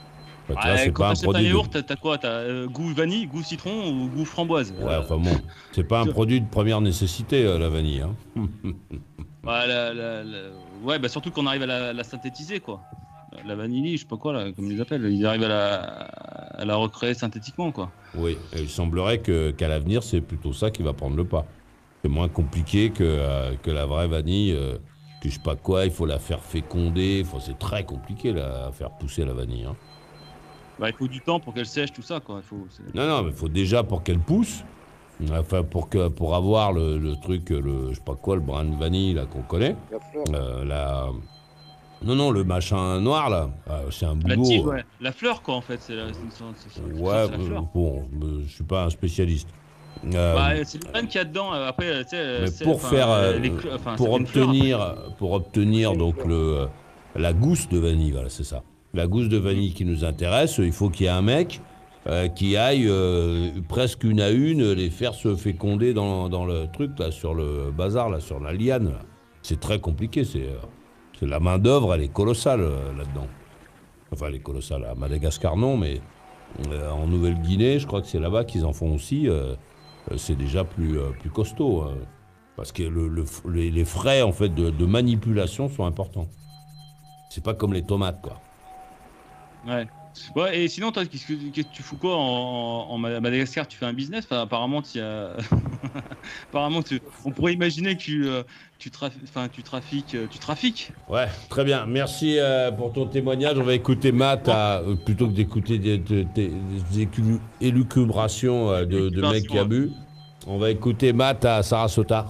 Bah, tu vois, c'est Quand pas un t'achètes un produit. yaourt, t'as quoi? T'as goût vanille, goût citron ou goût framboise? Ouais, enfin bon, c'est pas un produit de première nécessité, la vanille. Hein. Bah, ouais, bah surtout qu'on arrive à la synthétiser, quoi. La vanille, je sais pas quoi, là, comme ils appellent. Ils arrivent à la recréer synthétiquement, quoi. Oui, et il semblerait qu'à l'avenir, c'est plutôt ça qui va prendre le pas. C'est moins compliqué que la vraie vanille, que je sais pas quoi, il faut la faire féconder. Enfin, c'est très compliqué là, à faire pousser la vanille. Hein. Bah, il faut du temps pour qu'elle sèche, tout ça, quoi. Non, mais il faut déjà pour qu'elle pousse, enfin pour avoir le truc, je sais pas quoi, le brin de vanille là qu'on connaît. La fleur. Non, le machin noir là, c'est un La boulot. tige, ouais. La fleur, quoi, en fait. C'est Ouais, la fleur. bon, je suis pas un spécialiste. Bah, c'est le grain qu'il y a dedans. Après, tu sais. Mais c'est- pour enfin, faire, pour certaines fleurs, obtenir C'est une donc fleur. la gousse de vanille, voilà, c'est ça. La gousse de vanille qui nous intéresse, il faut qu'il y ait un mec qui aille presque une à une les faire se féconder dans le truc là, sur le bazar là, sur la liane. Là. C'est très compliqué, c'est la main d'œuvre, elle est colossale là-dedans. Enfin, elle est colossale à Madagascar non, mais en Nouvelle-Guinée, je crois que c'est là-bas qu'ils en font aussi. C'est déjà plus costaud. Parce que les frais en fait de manipulation sont importants. C'est pas comme les tomates, quoi. Ouais. Ouais, et sinon, toi, qu'est-ce que tu fous quoi en Madagascar? Tu fais un business? Enfin, apparemment, apparemment, on pourrait imaginer que tu trafiques. Ouais, très bien. Merci pour ton témoignage. On va écouter Matt plutôt que d'écouter des élucubrations de mecs qui a bu. On va écouter Matt à Sarasota.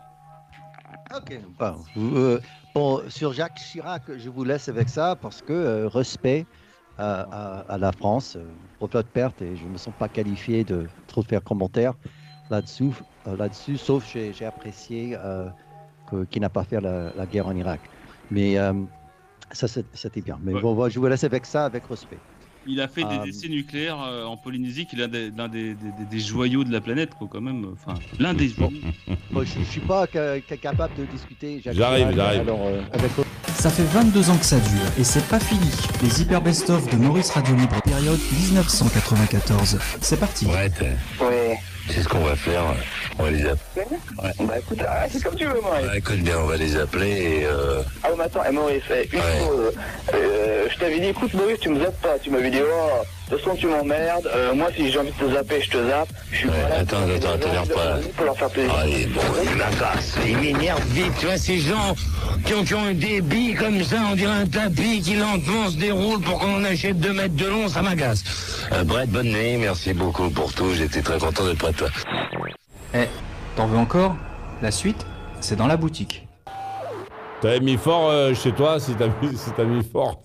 Ok. Bon, sur Jacques Chirac, je vous laisse avec ça parce que respect à la France pour votre perte et je ne me sens pas qualifié de trop faire commentaire là-dessus, sauf j'ai apprécié qu'il n'a pas fait la guerre en Irak. Mais ça, c'était bien. Mais Ouais. bon, je vous laisse avec ça, avec respect. Il a fait des essais nucléaires en Polynésie, qui est l'un des joyaux de la planète, quoi, quand même. Enfin, l'un des joyaux. Moi, je ne suis pas capable de discuter. Jacques J'arrive. Chirac, alors, avec Ça fait 22 ans que ça dure et c'est pas fini. Les hyper best-of de Maurice Radio Libre, période 1994. C'est parti. Ouais, Ouais. c'est ce qu'on va faire. On va les appeler. Ouais. Bah écoute, c'est comme tu veux, Maurice. Ouais, écoute bien, on va les appeler et Ah, mais attends, Maurice, une Ouais. chose. Je t'avais dit, écoute, Maurice, tu me zappes pas. Tu m'avais dit, oh, de toute façon, tu m'emmerdes. Moi, si j'ai envie de te zapper, je te zappe. Je suis Ouais, pas là attends, t'énerve pas, là. pour leur faire plaisir. allez, bon, il m'agace, il m'énerve vite, tu vois, ces gens qui ont des billes comme ça, on dirait un tapis qui lentement se déroule pour qu'on en achète 2 mètres de long, ça m'agace. Brett, bonne nuit, merci beaucoup pour tout, j'étais très content d'être près de toi. T'en veux encore? La suite, c'est dans la boutique. T'avais mis fort chez toi, si t'as mis fort.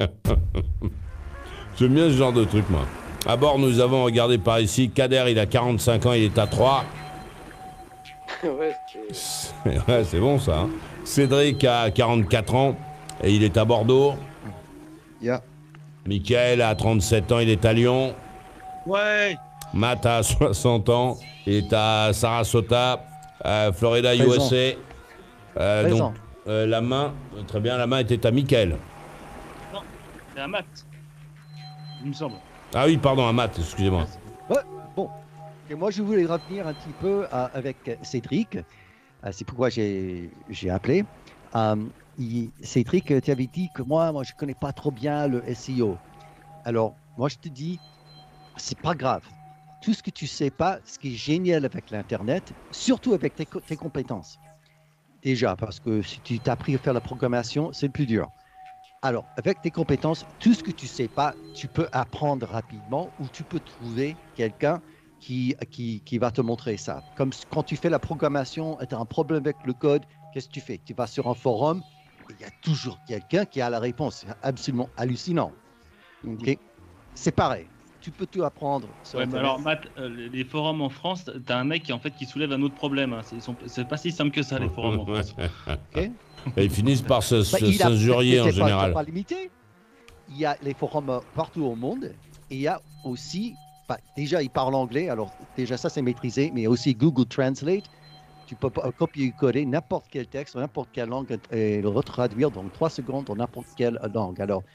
J'aime bien ce genre de truc, moi. À bord, nous avons regardé par ici. Kader, il a 45 ans, il est à 3. Ouais, Ouais, c'est bon ça. Hein. Cédric a 44 ans et il est à Bordeaux. Yeah. Michael a 37 ans, il est à Lyon. Ouais. Matt a 60 ans, il est à Sarasota, Florida, Présent. USA. Présent. La main, très bien, la main était à Michael. C'est un mat. Il me semble. Ah oui, pardon, à Matt, excusez-moi. Bon, et moi je voulais revenir un petit peu avec Cédric. C'est pourquoi j'ai appelé. Cédric, tu avais dit que moi je ne connais pas trop bien le SEO. Alors, moi je te dis, c'est pas grave. Tout ce que tu sais pas, ce qui est génial avec l'Internet, surtout avec tes compétences. Déjà, parce que si tu t'as appris à faire la programmation, c'est le plus dur. Alors, avec tes compétences, tout ce que tu sais pas, tu peux apprendre rapidement ou tu peux trouver quelqu'un qui va te montrer ça. Comme quand tu fais la programmation et tu as un problème avec le code, qu'est-ce que tu fais? Tu vas sur un forum et il y a toujours quelqu'un qui a la réponse. C'est absolument hallucinant. Ok. C'est pareil. Tu peux tout apprendre sur Ouais, mais Internet. alors, Matt, les forums en France, t'as un mec qui soulève un autre problème. Hein. C'est pas si simple que ça, les forums en France. Ok. Et ils finissent par Il a- s'injurier en c'est pas- général. c'est pas limité. Il y a les forums partout au monde et il y a aussi, déjà ils parlent anglais, alors déjà ça c'est maîtrisé, mais il y a aussi Google Translate. Tu peux copier-coller n'importe quel texte, n'importe quelle langue et le retraduire dans 3 secondes dans n'importe quelle langue. Alors,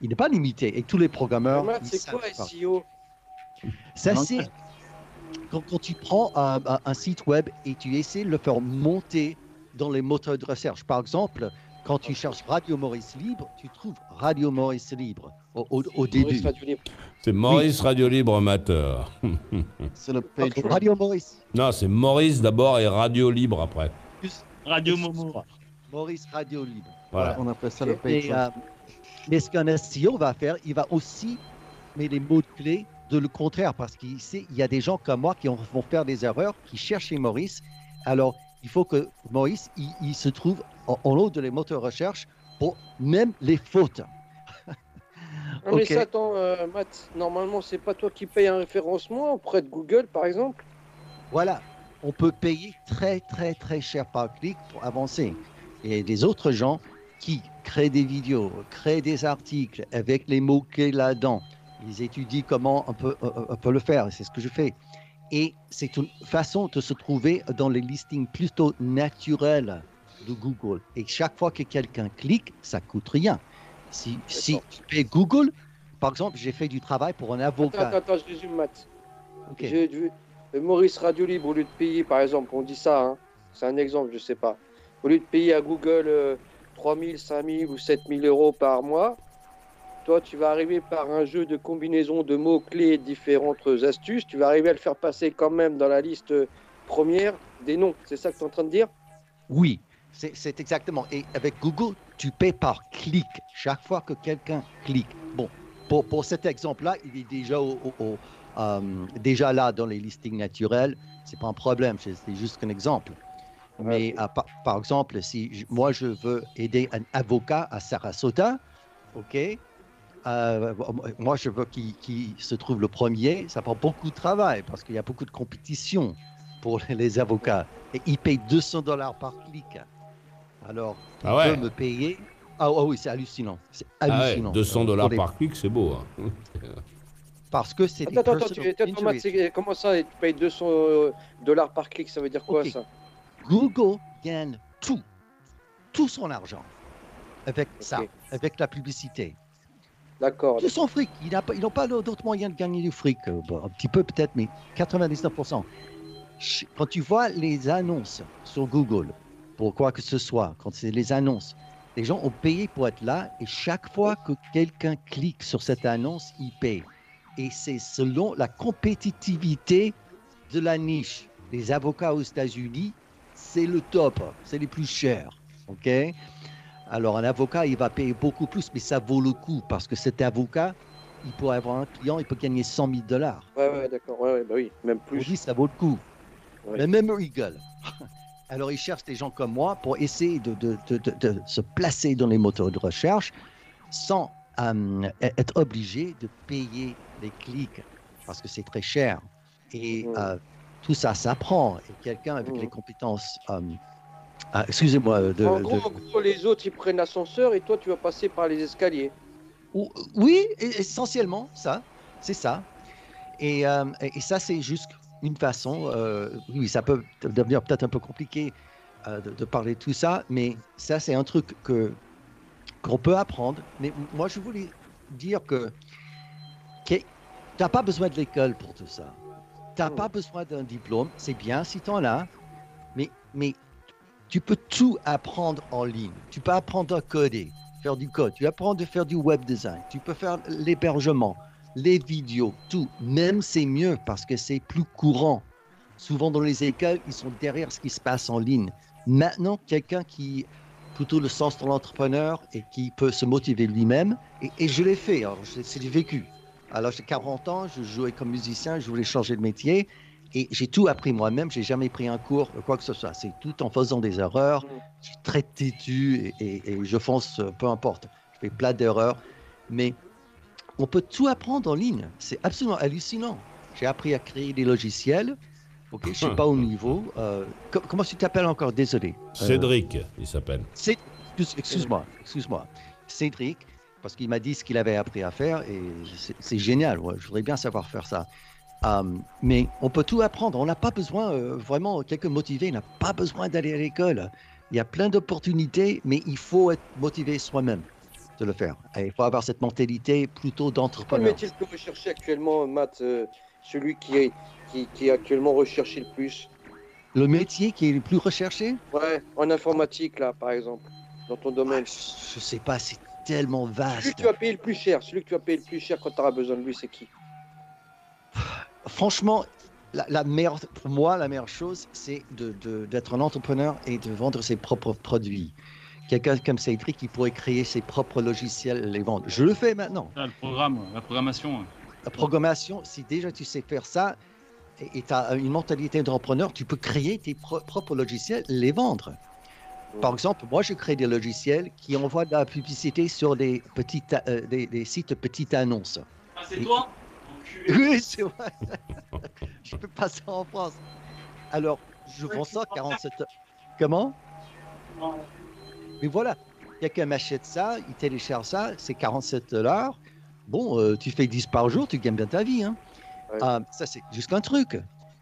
Il n'est pas limité. Et tous les programmeurs. Matt, ils c'est savent quoi pas. SEO? Ça, Non, c'est quand tu prends un site web et tu essaies de le faire monter dans les moteurs de recherche. Par exemple, quand tu cherches Radio Maurice Libre, tu trouves Radio Maurice Libre au début. Maurice Radio Libre. C'est Maurice Radio Libre Amateur. C'est le page. Radio Maurice. Non, c'est Maurice d'abord et Radio Libre après. Radio Momo. Maurice Radio Libre. Voilà. On appelle ça le Et, page. mais ce qu'un SEO va faire, il va aussi mettre les mots-clés de le contraire, parce qu'il sait, il y a des gens comme moi qui vont faire des erreurs, qui cherchent chez Maurice. Alors, il faut que Maurice, il se trouve en haut de les moteurs de recherche pour même les fautes. Non, mais Ok. ça, attends, Matt, normalement, c'est pas toi qui payes un référencement auprès de Google, par exemple? Voilà, on peut payer très, très, très cher par clic pour avancer. Et des autres gens qui créent des vidéos, créent des articles avec les mots-clés là-dedans. Ils étudient comment on peut le faire, et c'est ce que je fais. Et c'est une façon de se trouver dans les listings plutôt naturels de Google. Et chaque fois que quelqu'un clique, ça coûte rien. Si tu payes Google, par exemple, j'ai fait du travail pour un avocat. Attends, je résume, Matt. Ok. Maurice Radio Libre, au lieu de payer, par exemple, on dit ça, hein, c'est un exemple, je sais pas. Au lieu de payer à Google 3 000, 5 000 ou 7 000 euros par mois, toi, tu vas arriver par un jeu de combinaison de mots-clés et différentes astuces, tu vas arriver à le faire passer quand même dans la liste première des noms. C'est ça que tu es en train de dire? Oui, c'est exactement. Et avec Google, tu paies par clic. Chaque fois que quelqu'un clique. Bon, pour cet exemple-là, il est déjà, déjà là dans les listings naturels. C'est pas un problème, c'est juste un exemple. Mais par exemple, si moi je veux aider un avocat à Sarasota, ok, moi je veux qu'il se trouve le premier, ça prend beaucoup de travail parce qu'il y a beaucoup de compétition pour les avocats. Et ils payent $200 par clic. Alors, Ah ouais. il peut me payer. Ah oui, c'est hallucinant. C'est Ah ouais, hallucinant. $200 Pour les- par clic, c'est beau. Hein. Parce que c'est des Attends, personal attends, Matt, injuries. comment ça, tu payes $200 par clic, ça veut dire quoi, Ok. ça? Google gagne tout son argent avec ça, avec la publicité. D'accord. Tout son fric. Ils n'ont pas d'autre moyen de gagner du fric. Bon, un petit peu peut-être, mais 99%. Quand tu vois les annonces sur Google, pour quoi que ce soit, quand c'est les annonces, les gens ont payé pour être là et chaque fois que quelqu'un clique sur cette annonce, il paye. Et c'est selon la compétitivité de la niche. Les avocats aux États-Unis, c'est le top, c'est les plus chers. OK? Alors, un avocat, il va payer beaucoup plus, mais ça vaut le coup parce que cet avocat, il pourrait avoir un client, il peut gagner $100 000. Ouais, d'accord, bah oui, même Pour plus. lui, ça vaut le coup. Ouais. Mais même eux, ils gueulent. Alors, ils cherchent des gens comme moi pour essayer de se placer dans les moteurs de recherche sans être obligé de payer les clics parce que c'est très cher. Et tout ça s'apprend. Et quelqu'un avec les compétences... excusez-moi. En gros, les autres, ils prennent l'ascenseur et toi, tu vas passer par les escaliers. Oui, essentiellement, ça. C'est ça. Et ça, c'est juste une façon. Oui, ça peut devenir peut-être un peu compliqué de parler de tout ça, mais ça, c'est un truc qu'on peut apprendre. Mais moi, je voulais dire que tu n'as pas besoin de l'école pour tout ça. Tu n'as pas besoin d'un diplôme. C'est bien si tu en as, mais tu peux tout apprendre en ligne. Tu peux apprendre à coder, faire du code. Tu peux apprendre à faire du web design. Tu peux faire l'hébergement, les vidéos, tout. Même c'est mieux parce que c'est plus courant. Souvent dans les écoles, ils sont derrière ce qui se passe en ligne. Maintenant, quelqu'un qui a plutôt le sens de l'entrepreneur et qui peut se motiver lui-même, et je l'ai fait, alors c'est du vécu. Alors j'ai 40 ans, je jouais comme musicien, je voulais changer de métier. Et j'ai tout appris moi-même, j'ai jamais pris un cours, quoi que ce soit. C'est tout en faisant des erreurs. Je suis très têtu et je fonce, peu importe. Je fais plein d'erreurs. Mais on peut tout apprendre en ligne. C'est absolument hallucinant. J'ai appris à créer des logiciels. Ok, je ne suis pas au niveau. Comment tu t'appelles encore? Désolé. Cédric, il s'appelle. Excuse-moi. Cédric, parce qu'il m'a dit ce qu'il avait appris à faire et c'est génial. Ouais, je voudrais bien savoir faire ça. Mais on peut tout apprendre. On n'a pas besoin, vraiment, quelqu'un motivé n'a pas besoin d'aller à l'école. Il y a plein d'opportunités, mais il faut être motivé soi-même. de le faire. Et il faut avoir cette mentalité plutôt Quel d'entrepreneur. métier le plus recherché actuellement, Matt, celui qui est actuellement recherché le plus? Le métier qui est le plus recherché, Ouais, en informatique, là, par exemple, dans ton domaine. je sais pas, c'est tellement Celui vaste. que tu vas payer le plus cher, celui que tu vas payer le plus cher quand tu auras besoin de lui, c'est qui? Franchement, pour moi, la meilleure chose, c'est d'être un entrepreneur et de vendre ses propres produits. Quelqu'un comme Cédric qui pourrait créer ses propres logiciels et les vendre. Je le fais maintenant. Ah, le programme, la programmation. La programmation, si déjà tu sais faire ça et tu as une mentalité d'entrepreneur, tu peux créer tes propres logiciels et les vendre. Par exemple, moi, je crée des logiciels qui envoient de la publicité sur des sites de petites annonces. Ah, c'est toi? Oui, c'est vrai. Je peux pas ça en France. Alors, je vends ça 47 €. Comment? Mais voilà, quelqu'un m'achète ça, il télécharge ça, c'est 47 $. Bon, tu fais 10 par jour, tu gagnes bien ta vie. Hein. Ouais. Ça, c'est juste un truc.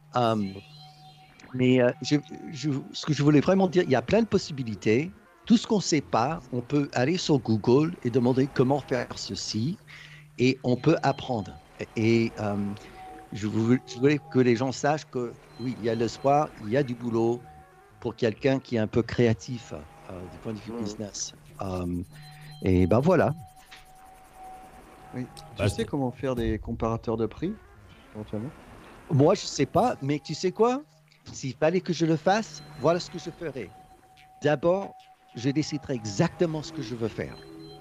Mais ce que je voulais vraiment dire, il y a plein de possibilités. Tout ce qu'on ne sait pas, on peut aller sur Google et demander comment faire ceci et on peut apprendre. Et je voulais que les gens sachent que oui, il y a l'espoir, il y a du boulot pour quelqu'un qui est un peu créatif du point de vue business. Et ben voilà. Oui. Tu sais comment faire des comparateurs de prix, éventuellement? Moi, je ne sais pas, mais tu sais quoi? S'il fallait que je le fasse, voilà ce que je ferais. D'abord, je déciderai exactement ce que je veux faire.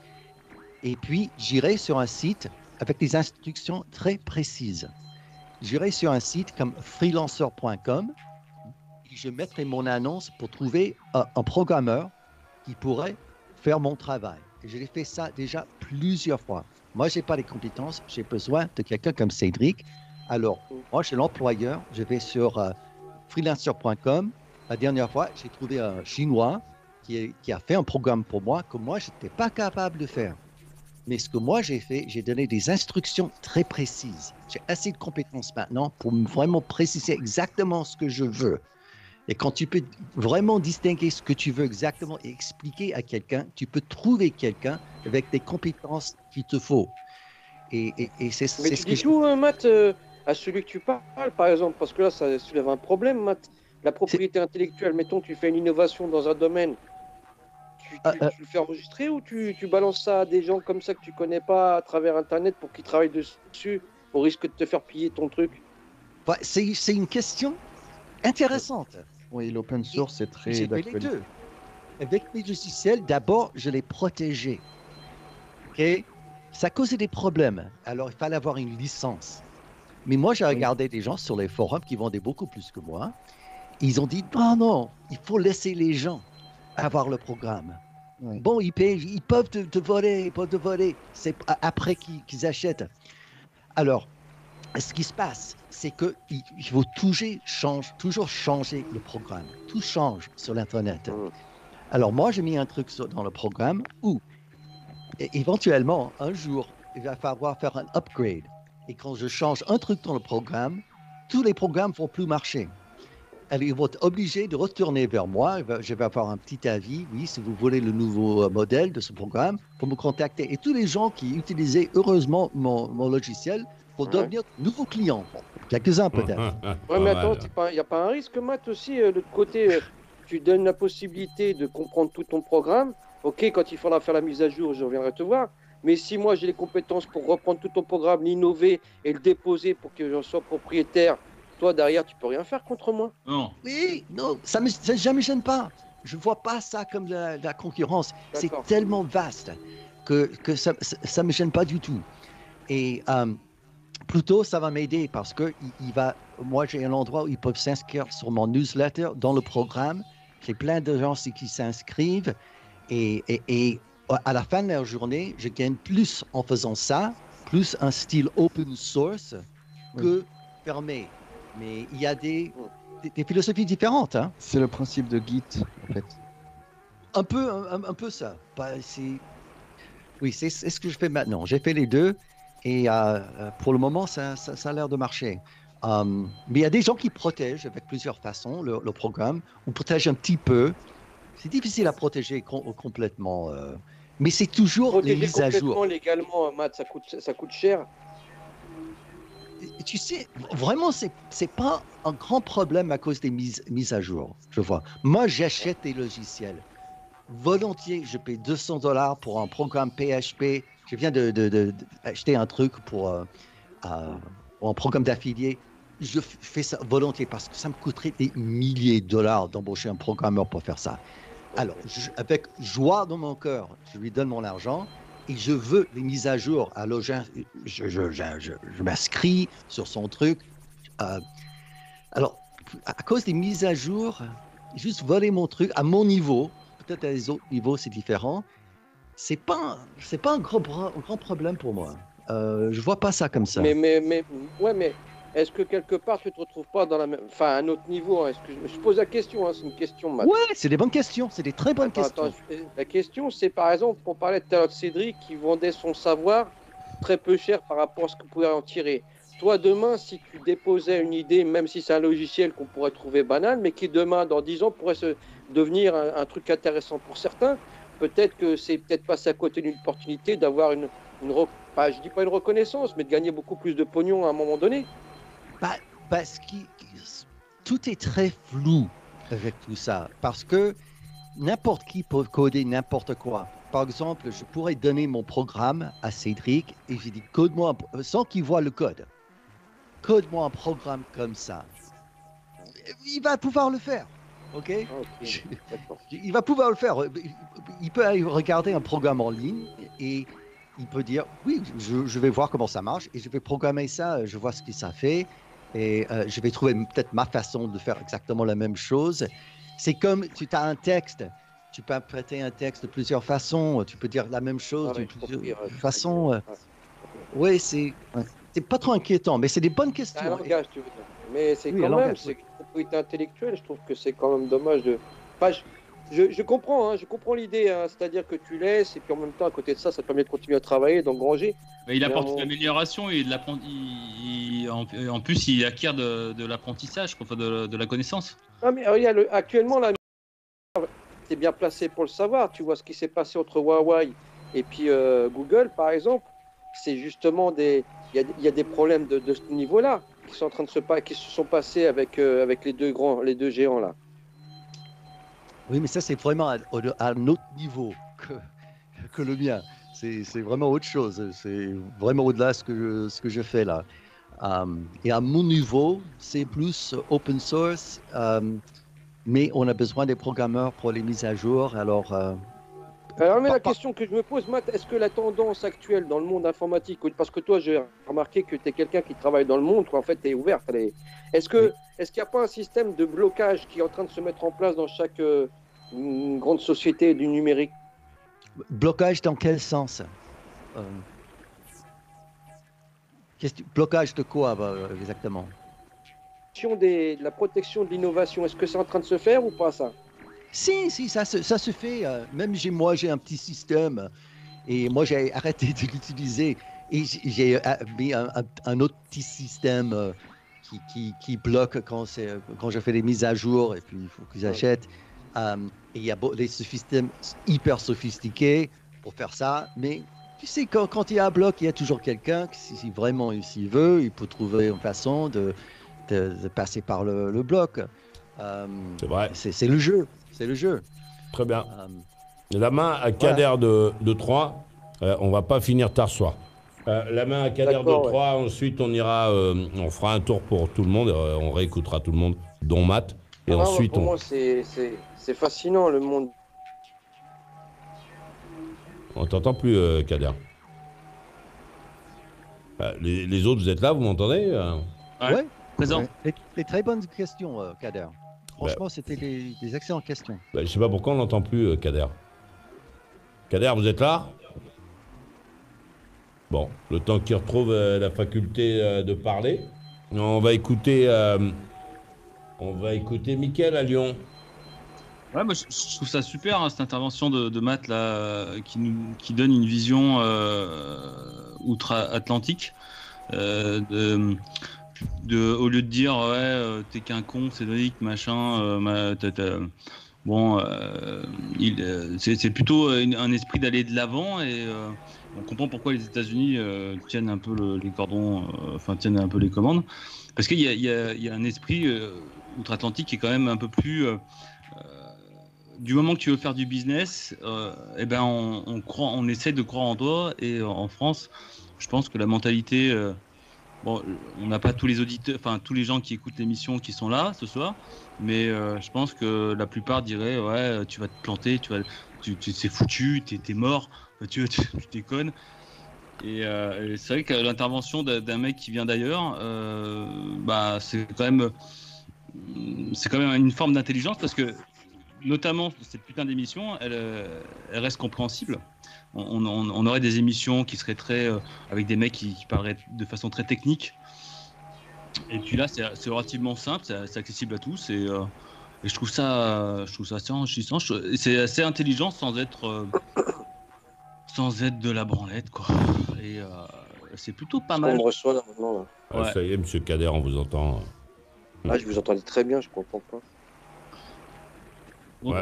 Et puis, j'irai sur un site avec des instructions très précises. J'irai sur un site comme freelancer.com et je mettrai mon annonce pour trouver un programmeur qui pourrait faire mon travail. Et je l'ai fait ça déjà plusieurs fois. Moi, je n'ai pas les compétences, j'ai besoin de quelqu'un comme Cédric. Alors, moi, je suis l'employeur, je vais sur freelancer.com. La dernière fois, j'ai trouvé un Chinois qui a fait un programme pour moi que moi, je n'étais pas capable de faire. Mais ce que moi, j'ai fait, j'ai donné des instructions très précises. J'ai assez de compétences maintenant pour vraiment préciser exactement ce que je veux. Et quand tu peux vraiment distinguer ce que tu veux exactement et expliquer à quelqu'un, tu peux trouver quelqu'un avec des compétences qu'il te faut. Et c'est Mais tu ce que dis tout, Matt, à celui que tu parles, par exemple, parce que là, ça soulève un problème, Matt. La propriété intellectuelle, mettons, tu fais une innovation dans un domaine, tu le fais enregistrer ou tu balances ça à des gens comme ça que tu connais pas à travers Internet pour qu'ils travaillent dessus au risque de te faire piller ton truc? Ouais, c'est une question intéressante. Oui, l'open source, c'est très J'ai fait les d'actualité. deux. Avec mes logiciels, d'abord, je les protégeais. OK? Ça causait des problèmes. Alors, il fallait avoir une licence. Mais moi, j'ai regardé des gens sur les forums qui vendaient beaucoup plus que moi. Ils ont dit, non, il faut laisser les gens avoir le programme. Oui. Bon, ils peuvent te voler, C'est après qu'ils achètent. Alors, ce qui se passe, c'est qu'il faut toujours changer le programme. Tout change sur l'Internet. Alors, moi, j'ai mis un truc dans le programme où, éventuellement, un jour, il va falloir faire un upgrade. Et quand je change un truc dans le programme, tous les programmes ne vont plus marcher. Alors, ils vont être obligés de retourner vers moi. Je vais avoir un petit avis. Oui, si vous voulez le nouveau modèle de ce programme, pour me contacter. Et tous les gens qui utilisaient heureusement mon logiciel pour devenir de nouveaux clients. Bon, quelques-uns peut-être. Ouais, mais attends, il n'y a pas un risque, Matt, aussi, de l'autre côté, tu donnes la possibilité de comprendre tout ton programme. Ok, quand il faudra faire la mise à jour, je reviendrai te voir. Mais si moi, j'ai les compétences pour reprendre tout ton programme, l'innover et le déposer pour que j'en sois propriétaire, toi, derrière, tu peux rien faire contre moi. Non. Oui, non, ça ne me gêne pas. Je ne vois pas ça comme de la concurrence. C'est D'accord. tellement vaste que ça ne me gêne pas du tout. Et plutôt, ça va m'aider parce que moi, j'ai un endroit où ils peuvent s'inscrire sur mon newsletter dans le programme. J'ai plein de gens qui s'inscrivent et à la fin de la journée, je gagne plus en faisant ça, plus un style open source que fermé. Mais il y a des philosophies différentes. Hein. C'est le principe de Git, en fait. Un peu ça. Oui, c'est ce que je fais maintenant. J'ai fait les deux et pour le moment, ça a l'air de marcher. Mais il y a des gens qui protègent avec plusieurs façons le programme. On protège un petit peu. C'est difficile à protéger complètement. Mais c'est toujours les Protéger mises à jour. complètement légalement, Matt, ça coûte cher. Et tu sais, vraiment, c'est pas un grand problème à cause des mises à jour, je vois. Moi, j'achète des logiciels. Volontiers, je paye $200 pour un programme PHP. Je viens d'acheter un truc pour un programme d'affilié. Je fais ça volontiers parce que ça me coûterait des milliers de dollars d'embaucher un programmeur pour faire ça. Alors, avec joie dans mon cœur, je lui donne mon argent et je veux les mises à jour. Alors, je m'inscris sur son truc. Alors, à cause des mises à jour, juste voler mon truc à mon niveau, peut-être à les autres niveaux, c'est différent. C'est pas un grand problème pour moi. Je vois pas ça comme ça. Mais est-ce que quelque part tu te retrouves pas dans la même, enfin à un autre niveau, hein, je pose la question, hein, c'est une question, Matt. Ouais, c'est des bonnes questions, c'est des très bonnes questions. Attends, la question, c'est par exemple, on parlait tout à l'heure de Cédric qui vendait son savoir très peu cher par rapport à ce que vous pouvez en tirer. Toi, demain, si tu déposais une idée, même si c'est un logiciel qu'on pourrait trouver banal, mais qui demain, dans 10 ans, pourrait devenir un truc intéressant pour certains, peut-être que c'est peut-être passé à côté d'une opportunité d'avoir je dis pas une reconnaissance, mais de gagner beaucoup plus de pognon à un moment donné. Parce que tout est très flou avec tout ça. Parce que n'importe qui peut coder n'importe quoi. Par exemple, je pourrais donner mon programme à Cédric et j'ai dit code-moi, sans qu'il voit le code, code-moi un programme comme ça. Il va pouvoir le faire. OK? Il va pouvoir le faire. Il peut aller regarder un programme en ligne et il peut dire oui, je vais voir comment ça marche et je vais programmer ça, je vois ce que ça fait et je vais trouver peut-être ma façon de faire exactement la même chose. C'est comme tu as un texte, tu peux interpréter un texte de plusieurs façons, tu peux dire la même chose de plusieurs façons. Oui, c'est pas trop inquiétant, mais c'est des bonnes questions. C'est un langage, tu veux dire. Mais c'est quand même, c'est une propriété intellectuelle, je trouve que c'est quand même dommage de... Enfin, je comprends, hein, je comprends l'idée, hein, c'est-à-dire que tu laisses et puis en même temps, à côté de ça, ça te permet de continuer à travailler, d'engranger. Il apporte une amélioration et en plus, il acquiert de l'apprentissage, de la connaissance. Ah, mais regarde, actuellement, là, c'est bien placé pour le savoir. Tu vois ce qui s'est passé entre Huawei et puis Google, par exemple. C'est justement il y a des problèmes de ce niveau-là qui sont en train qui se sont passés avec les deux géants là. Oui, mais ça c'est vraiment à un autre niveau que le mien. C'est vraiment autre chose. C'est vraiment au-delà de ce que je fais là. Et à mon niveau, c'est plus open source, mais on a besoin des programmeurs pour les mises à jour. Alors, mais la question que je me pose, Matt, est-ce que la tendance actuelle dans le monde informatique, parce que toi, j'ai remarqué que tu es quelqu'un qui travaille dans le monde, en fait, tu es ouvert. Est-ce qu'il n'y a pas un système de blocage qui est en train de se mettre en place dans chaque grande société du numérique? Blocage dans quel sens? Blocage de quoi exactement? De la protection de l'innovation, est-ce que c'est en train de se faire ou pas ça? Si, ça se fait. Même moi, j'ai un petit système et moi, j'ai arrêté de l'utiliser et j'ai mis un autre petit système qui bloque quand je fais des mises à jour et puis il faut qu'ils achètent. Et il y a des systèmes hyper sophistiqués pour faire ça, mais tu sais, quand il y a un bloc, il y a toujours quelqu'un qui, si vraiment s'il veut, il peut trouver une façon de passer par le bloc. C'est vrai. C'est le jeu. C'est le jeu. Très bien. La main à Kader de 3. On va pas finir tard soir. La main à Kader de 3. Ensuite, on ira. On fera un tour pour tout le monde. On réécoutera tout le monde, dont Matt. Et ensuite, pour moi, c'est fascinant le monde. On t'entend plus, Kader. Les autres, vous êtes là, vous m'entendez? Ouais. Présent. Des très bonnes questions, Kader. Franchement, c'était des excellentes questions. Je ne sais pas pourquoi on n'entend plus Kader. Kader, vous êtes là? Bon, le temps qu'il retrouve la faculté de parler. On va écouter Mickaël à Lyon. Ouais, moi, je trouve ça super, hein, cette intervention de Matt là, qui donne une vision outre-Atlantique. Au lieu de dire t'es qu'un con, Cédric, machin, bon, c'est plutôt un esprit d'aller de l'avant et on comprend pourquoi les États-Unis tiennent un peu les cordons, tiennent un peu les commandes, parce qu'il y a un esprit outre-Atlantique qui est quand même un peu plus. Du moment que tu veux faire du business, on essaie de croire en toi. Et en France, je pense que la mentalité, on n'a pas tous les auditeurs, tous les gens qui écoutent l'émission qui sont là ce soir, mais je pense que la plupart diraient ouais, tu vas te planter, c'est foutu, t'es mort, tu déconnes. Et c'est vrai que l'intervention d'un mec qui vient d'ailleurs, c'est quand même une forme d'intelligence parce que notamment cette putain d'émission, elle reste compréhensible. On aurait des émissions qui seraient très avec des mecs qui parleraient de façon très technique. Et puis là, c'est relativement simple, c'est accessible à tous et je trouve ça assez enrichissant. C'est assez intelligent sans être de la branlette, quoi. Et c'est plutôt pas mal. On me reçoit là maintenant. Là. Ouais. Ça y est, Monsieur Kader, on vous entend. Ah, je vous entendais très bien, je comprends pas. Donc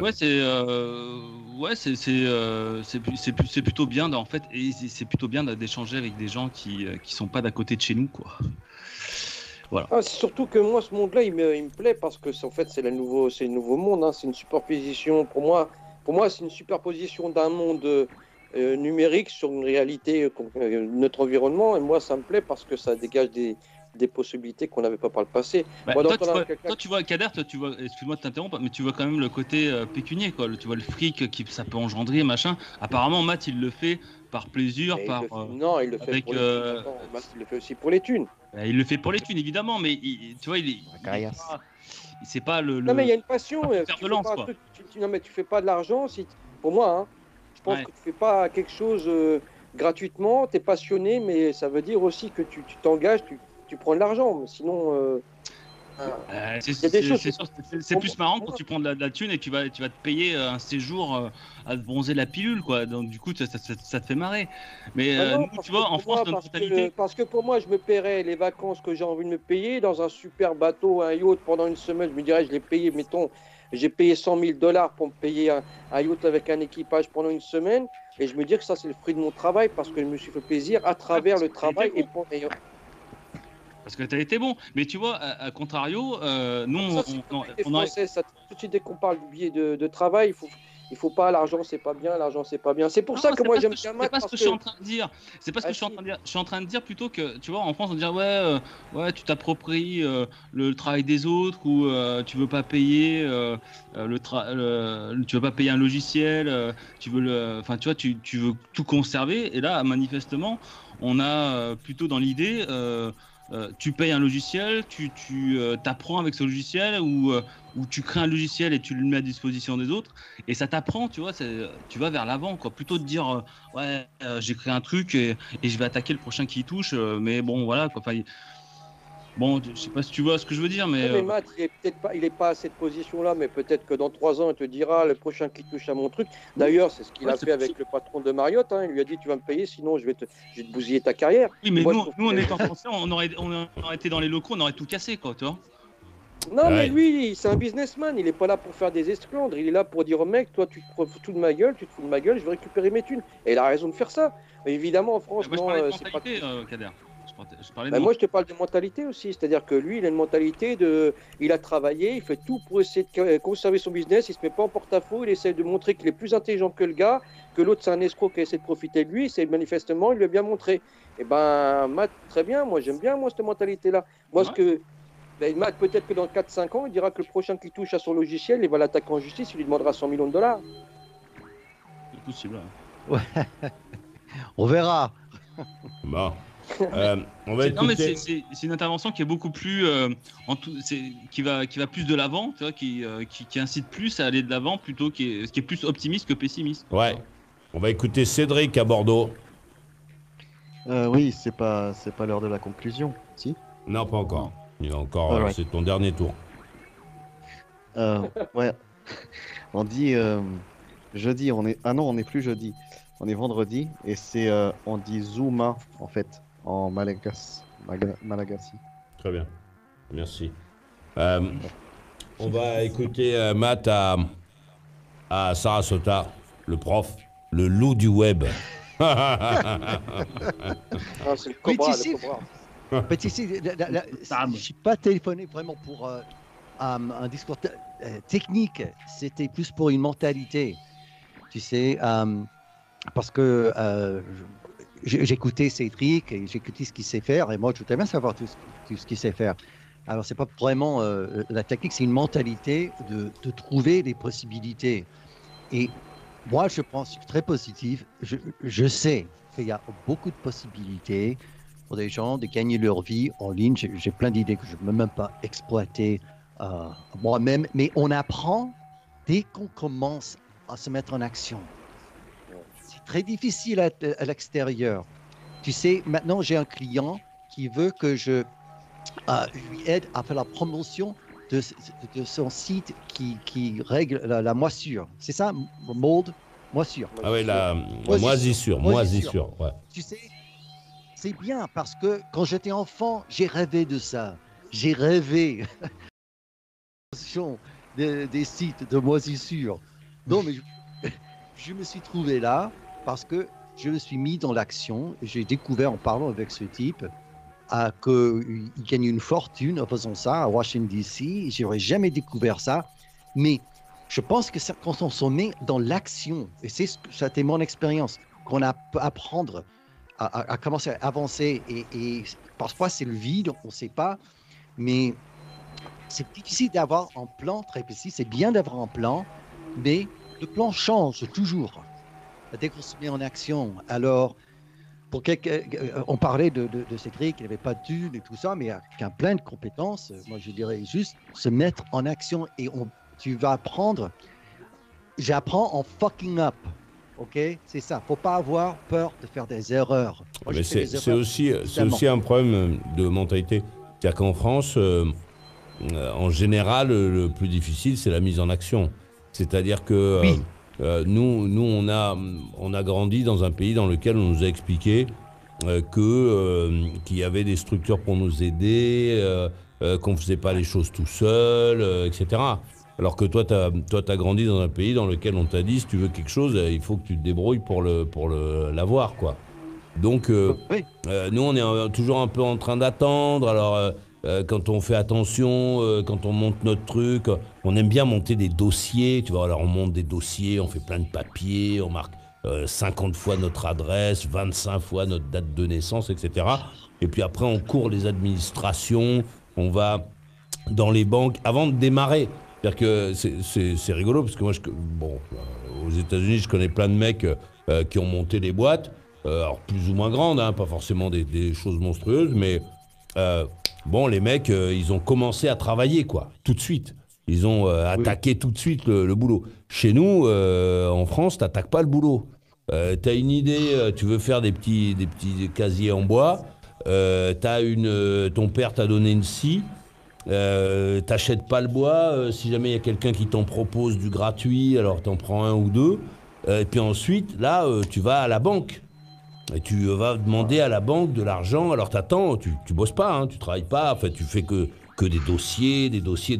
c'est plutôt bien en fait, et c'est plutôt bien d'échanger avec des gens qui sont pas d'à côté de chez nous, quoi. Voilà. Ah, c'est surtout que moi ce monde-là il me plaît parce que en fait c'est le nouveau monde, hein. C'est une superposition pour moi c'est une superposition d'un monde numérique sur une réalité notre environnement, et moi ça me plaît parce que ça dégage des possibilités qu'on n'avait pas par le passé. Toi, tu vois, Kader, excuse-moi de t'interrompre, mais tu vois quand même le côté pécunier, quoi. Tu vois le fric ça peut engendrer, machin. Apparemment, Matt, il le fait par plaisir, non, il le fait pour les thunes. Matt, il le fait aussi pour les thunes. Il le fait pour les thunes, évidemment, mais tu vois, c'est pas le. Non, mais il y a une passion. Non, mais tu fais pas de l'argent. Pour moi, hein, je pense que tu fais pas quelque chose gratuitement. Tu es passionné, mais ça veut dire aussi que tu t'engages, tu prends de l'argent, mais sinon. C'est plus marrant quand tu prends de la thune et tu vas te payer un séjour à te bronzer la pilule, quoi. Donc du coup, ça te fait marrer. Mais nous, tu vois, en France, notre mentalité. Parce que pour moi, je me paierais les vacances que j'ai envie de me payer dans un super bateau, un yacht pendant une semaine. Je me dirais, je l'ai payé, mettons, j'ai payé $100,000 pour me payer un yacht avec un équipage pendant une semaine. Et je me dis que ça, c'est le fruit de mon travail parce que je me suis fait plaisir à travers le travail. Parce que tu as été bon. Mais tu vois, à contrario, nous, on Français, ça, tout de suite, dès qu'on parle du biais de travail, il faut pas, l'argent, c'est pas bien, l'argent, c'est pas bien. C'est pour ça que moi, j'aime bien Matt. C'est pas ce que je suis en train de dire. C'est pas ce que je suis en train de dire. Je suis en train de dire plutôt que, tu vois, en France, on dirait, ouais, tu t'appropries le travail des autres ou tu veux pas payer tu veux pas payer un logiciel, tu veux tu veux tout conserver. Et là, manifestement, on a plutôt dans l'idée. Tu payes un logiciel, tu t'apprends avec ce logiciel ou tu crées un logiciel et tu le mets à disposition des autres et ça t'apprend, tu vois, tu vas vers l'avant, quoi. Plutôt de dire j'ai créé un truc et je vais attaquer le prochain qui y touche, mais bon voilà quoi. Bon, je sais pas si tu vois ce que je veux dire, mais. Mais Matt, il est pas à cette position-là, mais peut-être que dans 3 ans, il te dira le prochain qui touche à mon truc. D'ailleurs, c'est ce qu'il a fait avec le patron de Marriott. Hein. Il lui a dit tu vas me payer, sinon je vais te bousiller ta carrière. Oui, mais nous en étant français, on aurait été dans les locaux, on aurait tout cassé, quoi, tu vois. Non, mais lui, c'est un businessman. Il est pas là pour faire des esclandres. Il est là pour dire au mec, toi, tu te fous de ma gueule, je vais récupérer mes thunes. Et il a raison de faire ça. Mais évidemment, en France, moi, c'est pas. Kader. Moi, je te parle de mentalité aussi. C'est-à-dire que lui, il a une mentalité il a travaillé, il fait tout pour essayer de conserver son business. Il se met pas en porte-à-faux. Il essaie de montrer qu'il est plus intelligent que le gars, que l'autre, c'est un escroc qui essaie de profiter de lui. C'est manifestement, il lui a bien montré. Et Matt, très bien. Moi, j'aime bien, cette mentalité-là. Matt, peut-être que dans 4-5 ans, il dira que le prochain qui touche à son logiciel, il va l'attaquer en justice. Il lui demandera $100 millions. C'est possible. Ouais. On verra. Bon. On va écouter... Non mais c'est une intervention qui est beaucoup plus qui va plus de l'avant, tu vois, qui incite plus à aller de l'avant plutôt qui est plus optimiste que pessimiste. Ouais. On va écouter Cédric à Bordeaux. Oui, c'est pas l'heure de la conclusion, si? Non, pas encore. Il y a encore. C'est ton dernier tour. Ouais. On dit jeudi. On n'est plus jeudi. On est vendredi et on dit Zuma en fait. En Malagasy. Très bien, merci. On va écouter Matt à à Sarasota, le prof, le loup du web. Ah, c'est le cobra, ici, le cobra. Mais tu sais, je ne suis pas téléphoné vraiment pour un discours technique. C'était plus pour une mentalité. Tu sais, parce que j'écoutais Cédric et j'écoutais ce qu'il sait faire. Et moi, je voudrais bien savoir tout ce qu'il sait faire. Alors, c'est pas vraiment la technique, c'est une mentalité de trouver des possibilités. Et moi, je pense très positif. Je sais qu'il y a beaucoup de possibilités pour des gens de gagner leur vie en ligne. J'ai plein d'idées que je ne peux même pas exploiter moi-même. Mais on apprend dès qu'on commence à se mettre en action. C'est très difficile à l'extérieur. Tu sais, maintenant, j'ai un client qui veut que je lui aide à faire la promotion de son site qui règle la moisissure. C'est ça, mold, moisissure. Ah oui, la moisissure, ouais. Tu sais, c'est bien parce que quand j'étais enfant, j'ai rêvé de ça. J'ai rêvé des sites de moisissure. Non, mais je me suis trouvé là parce que je me suis mis dans l'action. J'ai découvert en parlant avec ce type qu'il gagne une fortune en faisant ça à Washington DC. Je n'aurais jamais découvert ça. Mais je pense que quand on se met dans l'action, et c'était mon expérience, qu'on a apprendre à commencer à avancer. Et parfois, c'est le vide, on ne sait pas. Mais c'est difficile d'avoir un plan très précis. C'est bien d'avoir un plan, mais le plan change toujours dès qu'on se met en action. Alors, on parlait de Cédric, il n'avait pas de thunes et tout ça, mais avec un plein de compétences, moi je dirais juste se mettre en action et tu vas apprendre. J'apprends en fucking up. Ok, c'est ça. Faut pas avoir peur de faire des erreurs. Moi, mais c'est aussi un problème de mentalité. C'est-à-dire qu'en France, en général, le plus difficile, c'est la mise en action. C'est-à-dire que oui. Nous, on a grandi dans un pays dans lequel on nous a expliqué qu'il y avait des structures pour nous aider, qu'on ne faisait pas les choses tout seul, etc. Alors que toi, t'as grandi dans un pays dans lequel on t'a dit, si tu veux quelque chose, il faut que tu te débrouilles pour l'avoir, quoi. Donc, oui. Nous, on est toujours un peu en train d'attendre. Alors, quand on fait attention, quand on monte notre truc, on aime bien monter des dossiers, tu vois. Alors, on monte des dossiers, on fait plein de papiers, on marque 50 fois notre adresse, 25 fois notre date de naissance, etc. Et puis après, on court les administrations, on va dans les banques avant de démarrer. C'est-à-dire que c'est rigolo parce que moi, aux États-Unis, je connais plein de mecs qui ont monté des boîtes, alors plus ou moins grandes, hein, pas forcément des choses monstrueuses, mais les mecs, ils ont commencé à travailler, quoi, tout de suite. Ils ont attaqué tout de suite le boulot. Chez nous, en France, t'attaques pas le boulot. T'as une idée, tu veux faire des petits casiers en bois, ton père t'a donné une scie. T'achètes pas le bois, si jamais il y a quelqu'un qui t'en propose du gratuit, alors t'en prends un ou deux, et puis ensuite, là, tu vas à la banque, et tu vas demander à la banque de l'argent, alors t'attends, tu bosses pas, hein, tu travailles pas, en fait, tu fais que des dossiers,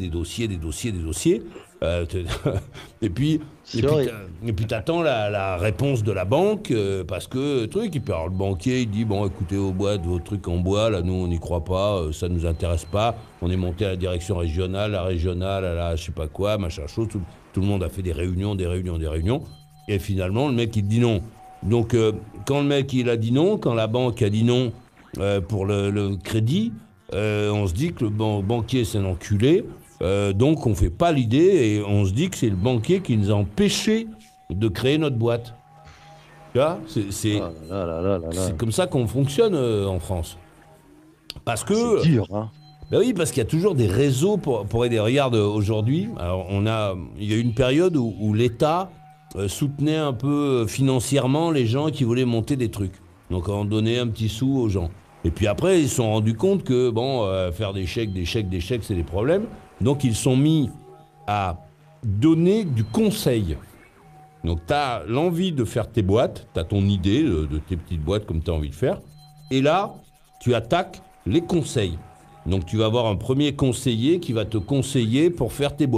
et puis t'attends la réponse de la banque, parce que et puis alors le banquier il dit bon écoutez vos trucs en bois là nous on n'y croit pas, ça nous intéresse pas, on est monté à la direction régionale, à la je sais pas quoi, machin chose, tout le monde a fait des réunions, et finalement le mec il dit non. Donc quand le mec il a dit non, quand la banque a dit non pour le crédit, on se dit que le banquier c'est un enculé. Donc on fait pas l'idée et on se dit que c'est le banquier qui nous a empêchés de créer notre boîte. Tu vois, c'est comme ça qu'on fonctionne en France. Parce que c'est dur, hein. Ben oui, parce qu'il y a toujours des réseaux pour aider. Regarde, aujourd'hui, alors il y a eu une période où l'État soutenait un peu financièrement les gens qui voulaient monter des trucs. Donc on donnait un petit sou aux gens. Et puis après, ils se sont rendus compte que faire des chèques, c'est des problèmes. Donc ils sont mis à donner du conseil. Donc tu as l'envie de faire tes boîtes, tu as ton idée de tes petites boîtes comme tu as envie de faire. Et là, tu attaques les conseils. Donc tu vas avoir un premier conseiller qui va te conseiller pour faire tes boîtes.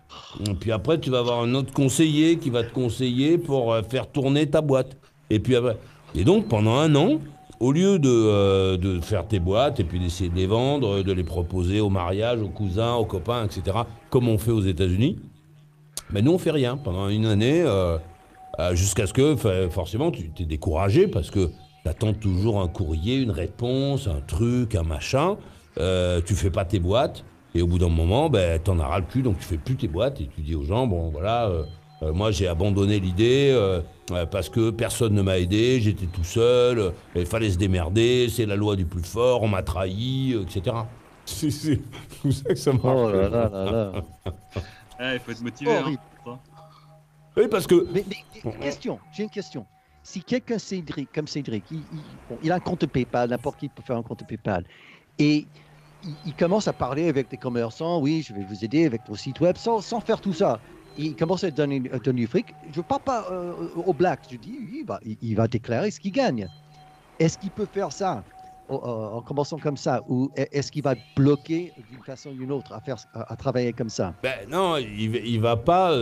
Et puis après, tu vas avoir un autre conseiller qui va te conseiller pour faire tourner ta boîte. Et puis après. Et donc, pendant un an, au lieu de faire tes boîtes et puis d'essayer de les vendre, de les proposer au mariage, aux cousins, aux copains, etc., comme on fait aux États-Unis, mais nous, on fait rien pendant une année, jusqu'à ce que, forcément, tu t'es découragé parce que tu attends toujours un courrier, une réponse, un truc, un machin. Tu fais pas tes boîtes. Et au bout d'un moment, ben, t'en as ras le cul, donc tu fais plus tes boîtes et tu dis aux gens, bon voilà, moi j'ai abandonné l'idée parce que personne ne m'a aidé, j'étais tout seul, il fallait se démerder, c'est la loi du plus fort, on m'a trahi, etc. C'est tout ça que ça marche. Oh là là là là. Il faut être motivé. Horrible. Oui, parce que... Mais j'ai une question. Si quelqu'un, comme Cédric, il a un compte PayPal, n'importe qui peut faire un compte PayPal, et il commence à parler avec des commerçants, oui, je vais vous aider avec ton site web, sans faire tout ça. Il commence à donner du fric. Je ne parle pas au black, je dis, il va déclarer ce qu'il gagne. Est-ce qu'il peut faire ça en commençant comme ça, ou est-ce qu'il va bloquer d'une façon ou d'une autre à travailler comme ça? Ben non, il va pas...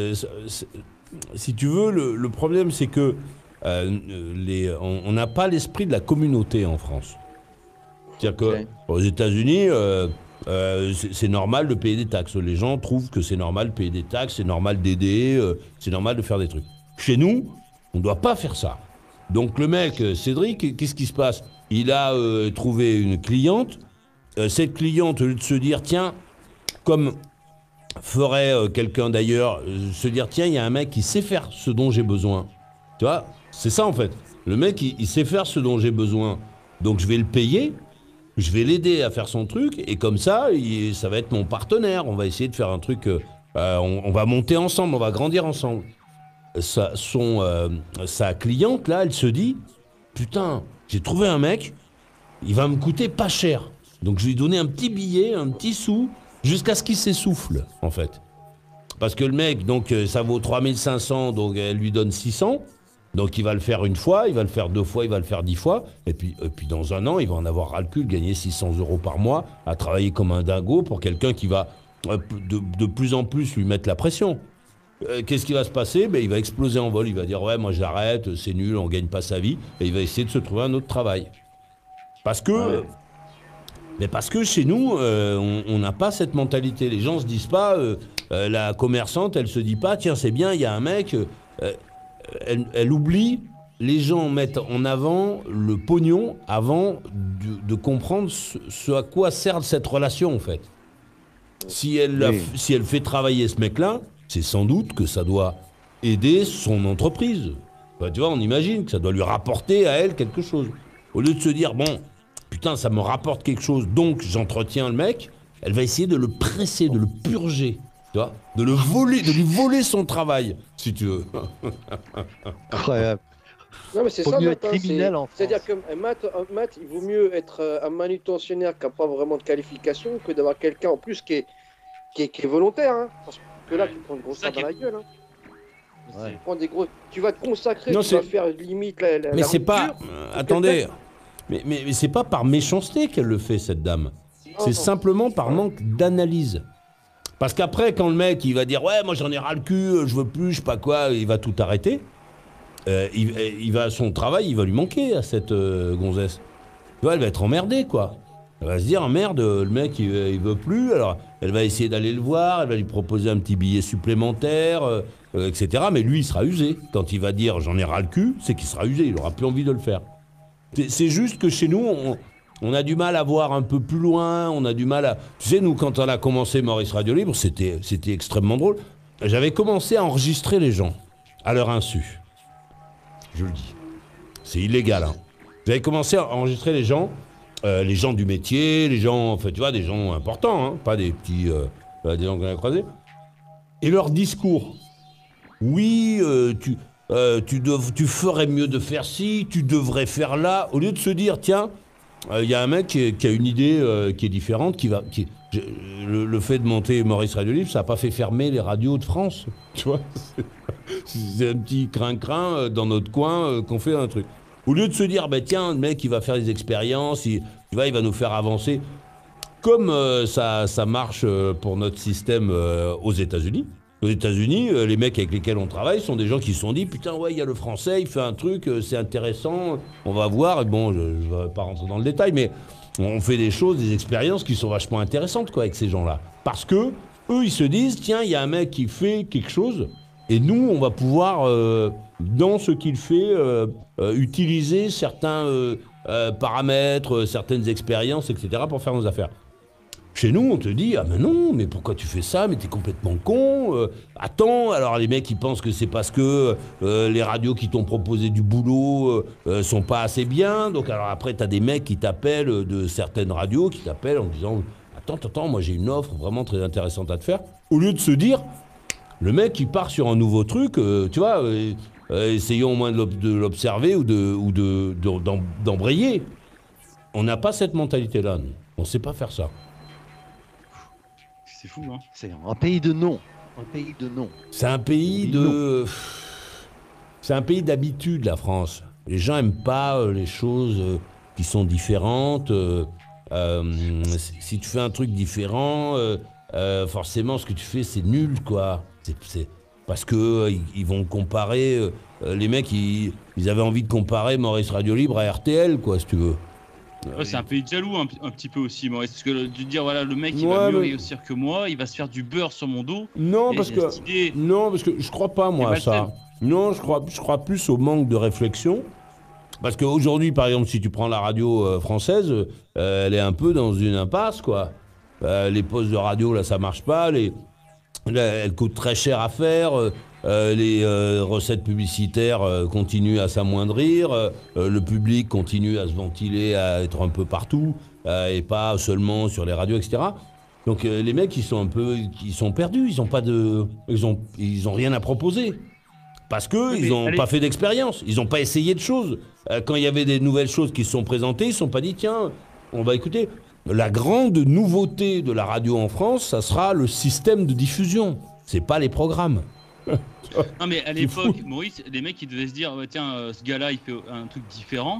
si tu veux, le problème c'est que on n'a pas l'esprit de la communauté en France. C'est-à-dire qu'aux États-Unis, c'est normal de payer des taxes. Les gens trouvent que c'est normal de payer des taxes, c'est normal d'aider, c'est normal de faire des trucs. Chez nous, on ne doit pas faire ça. Donc le mec, Cédric, qu'est-ce qui se passe? Il a trouvé une cliente. Cette cliente, au lieu de se dire, tiens, comme ferait quelqu'un d'ailleurs, se dire, tiens, il y a un mec qui sait faire ce dont j'ai besoin. Tu vois, c'est ça en fait. Le mec, il sait faire ce dont j'ai besoin. Donc je vais le payer. Je vais l'aider à faire son truc, et comme ça, ça va être mon partenaire. On va essayer de faire un truc, on va monter ensemble, on va grandir ensemble. Sa cliente, là, elle se dit, putain, j'ai trouvé un mec, il va me coûter pas cher. Donc je lui ai donné un petit billet, un petit sou, jusqu'à ce qu'il s'essouffle, en fait. Parce que le mec, donc ça vaut 3500, donc elle lui donne 600. Donc il va le faire une fois, il va le faire 2 fois, il va le faire 10 fois. Et puis dans un an, il va en avoir ras le cul de gagner 600 € par mois à travailler comme un dingo pour quelqu'un qui va de plus en plus lui mettre la pression. Qu'est-ce qui va se passer? Il va exploser en vol. Il va dire ouais, moi j'arrête, c'est nul, on gagne pas sa vie. Et il va essayer de se trouver un autre travail. Parce que chez nous, on n'a pas cette mentalité. Les gens se disent pas, la commerçante, elle se dit pas, tiens c'est bien, il y a un mec... Elle oublie, les gens mettent en avant le pognon avant de comprendre ce à quoi sert cette relation en fait. Si elle fait travailler ce mec-là, c'est sans doute que ça doit aider son entreprise. Bah, tu vois, on imagine que ça doit lui rapporter à elle quelque chose. Au lieu de se dire, bon, putain, ça me rapporte quelque chose, donc j'entretiens le mec, elle va essayer de le presser, de le purger. Tu vois, de lui voler son travail, si tu veux. Incroyable. Non, mais c'est Faut ça, mieux Matt, être criminel en France. c'est-à-dire que Matt, il vaut mieux être un manutentionnaire qui n'a pas vraiment de qualification que d'avoir quelqu'un en plus qui est volontaire. Hein. Parce que là, tu prends une grosse ça dans la gueule. Hein. Ouais. Tu prends des gros... Tu vas te consacrer, Non, tu vas faire limite la Mais c'est pas... rupture. attendez, mais c'est pas par méchanceté qu'elle le fait, cette dame. C'est simplement par manque d'analyse. Parce qu'après, quand le mec, il va dire « Ouais, moi j'en ai ras le cul, je veux plus, je sais pas quoi », il va tout arrêter. Son travail, il va lui manquer à cette gonzesse. Tu vois, elle va être emmerdée, quoi. Elle va se dire « Merde, le mec, il veut plus », alors elle va essayer d'aller le voir, elle va lui proposer un petit billet supplémentaire, etc. Mais lui, il sera usé. Quand il va dire « J'en ai ras le cul », c'est qu'il sera usé, il aura plus envie de le faire. C'est juste que chez nous, on a du mal à voir un peu plus loin, on a du mal à... Tu sais, nous, quand on a commencé Maurice Radio Libre, c'était extrêmement drôle. J'avais commencé à enregistrer les gens, à leur insu. Je le dis. C'est illégal, hein. J'avais commencé à enregistrer les gens du métier, les gens, en fait, tu vois, des gens importants, hein, pas des petits... des gens qu'on a croisés. Et leur discours. Oui, tu ferais mieux de faire ci, tu devrais faire là, au lieu de se dire, tiens... Il y a un mec qui a une idée qui est différente, le fait de monter Maurice Radio Libre, ça n'a pas fait fermer les radios de France, tu vois. C'est un petit crin-crin dans notre coin qu'on fait un truc. Au lieu de se dire, bah, tiens, le mec, il va faire des expériences, il va nous faire avancer. comme ça marche pour notre système aux États-Unis. Aux États-Unis, les mecs avec lesquels on travaille sont des gens qui se sont dit putain ouais il y a le français, il fait un truc, c'est intéressant, on va voir. Et bon, je ne vais pas rentrer dans le détail, mais on fait des choses, des expériences qui sont vachement intéressantes quoi avec ces gens-là, parce que eux ils se disent tiens il y a un mec qui fait quelque chose et nous on va pouvoir dans ce qu'il fait utiliser certains paramètres, certaines expériences, etc. pour faire nos affaires. Chez nous, on te dit, ah mais non, mais pourquoi tu fais ça? Mais t'es complètement con. Attends, alors les mecs, ils pensent que c'est parce que les radios qui t'ont proposé du boulot sont pas assez bien. Donc alors après, t'as des mecs qui t'appellent de certaines radios, qui t'appellent en disant, attends, moi j'ai une offre vraiment très intéressante à te faire. Au lieu de se dire, le mec, il part sur un nouveau truc, tu vois, essayons au moins de l'observer ou d'embrayer. On n'a pas cette mentalité-là, nous. On sait pas faire ça. C'est fou, hein. C'est un pays de non. Un pays de non. C'est un pays de... C'est un pays d'habitude, la France. Les gens n'aiment pas les choses qui sont différentes. Si tu fais un truc différent, forcément, ce que tu fais, c'est nul, quoi. C'est parce que ils vont comparer... les mecs, ils avaient envie de comparer Maurice Radio Libre à RTL, quoi, si tu veux. Ouais, c'est un pays de jaloux un petit peu aussi, Maurice. Parce que de dire voilà le mec il va mieux réussir que moi, il va se faire du beurre sur mon dos. Non parce que je crois pas moi à ça. Non, je crois plus au manque de réflexion. Parce qu'aujourd'hui, par exemple, si tu prends la radio française, elle est un peu dans une impasse, quoi. Les postes de radio là, ça marche pas. Elle coûte très cher à faire. Les recettes publicitaires continuent à s'amoindrir, le public continue à se ventiler, à être un peu partout, et pas seulement sur les radios, etc. Donc les mecs, ils sont perdus, ils ont rien à proposer. Parce qu'ils n'ont pas fait d'expérience, ils n'ont pas essayé de choses. Quand il y avait des nouvelles choses qui se sont présentées, ils ne se sont pas dit, tiens, on va écouter. La grande nouveauté de la radio en France, ça sera le système de diffusion, c'est pas les programmes. Non mais à l'époque, Maurice, les mecs ils devaient se dire tiens ce gars-là il fait un truc différent,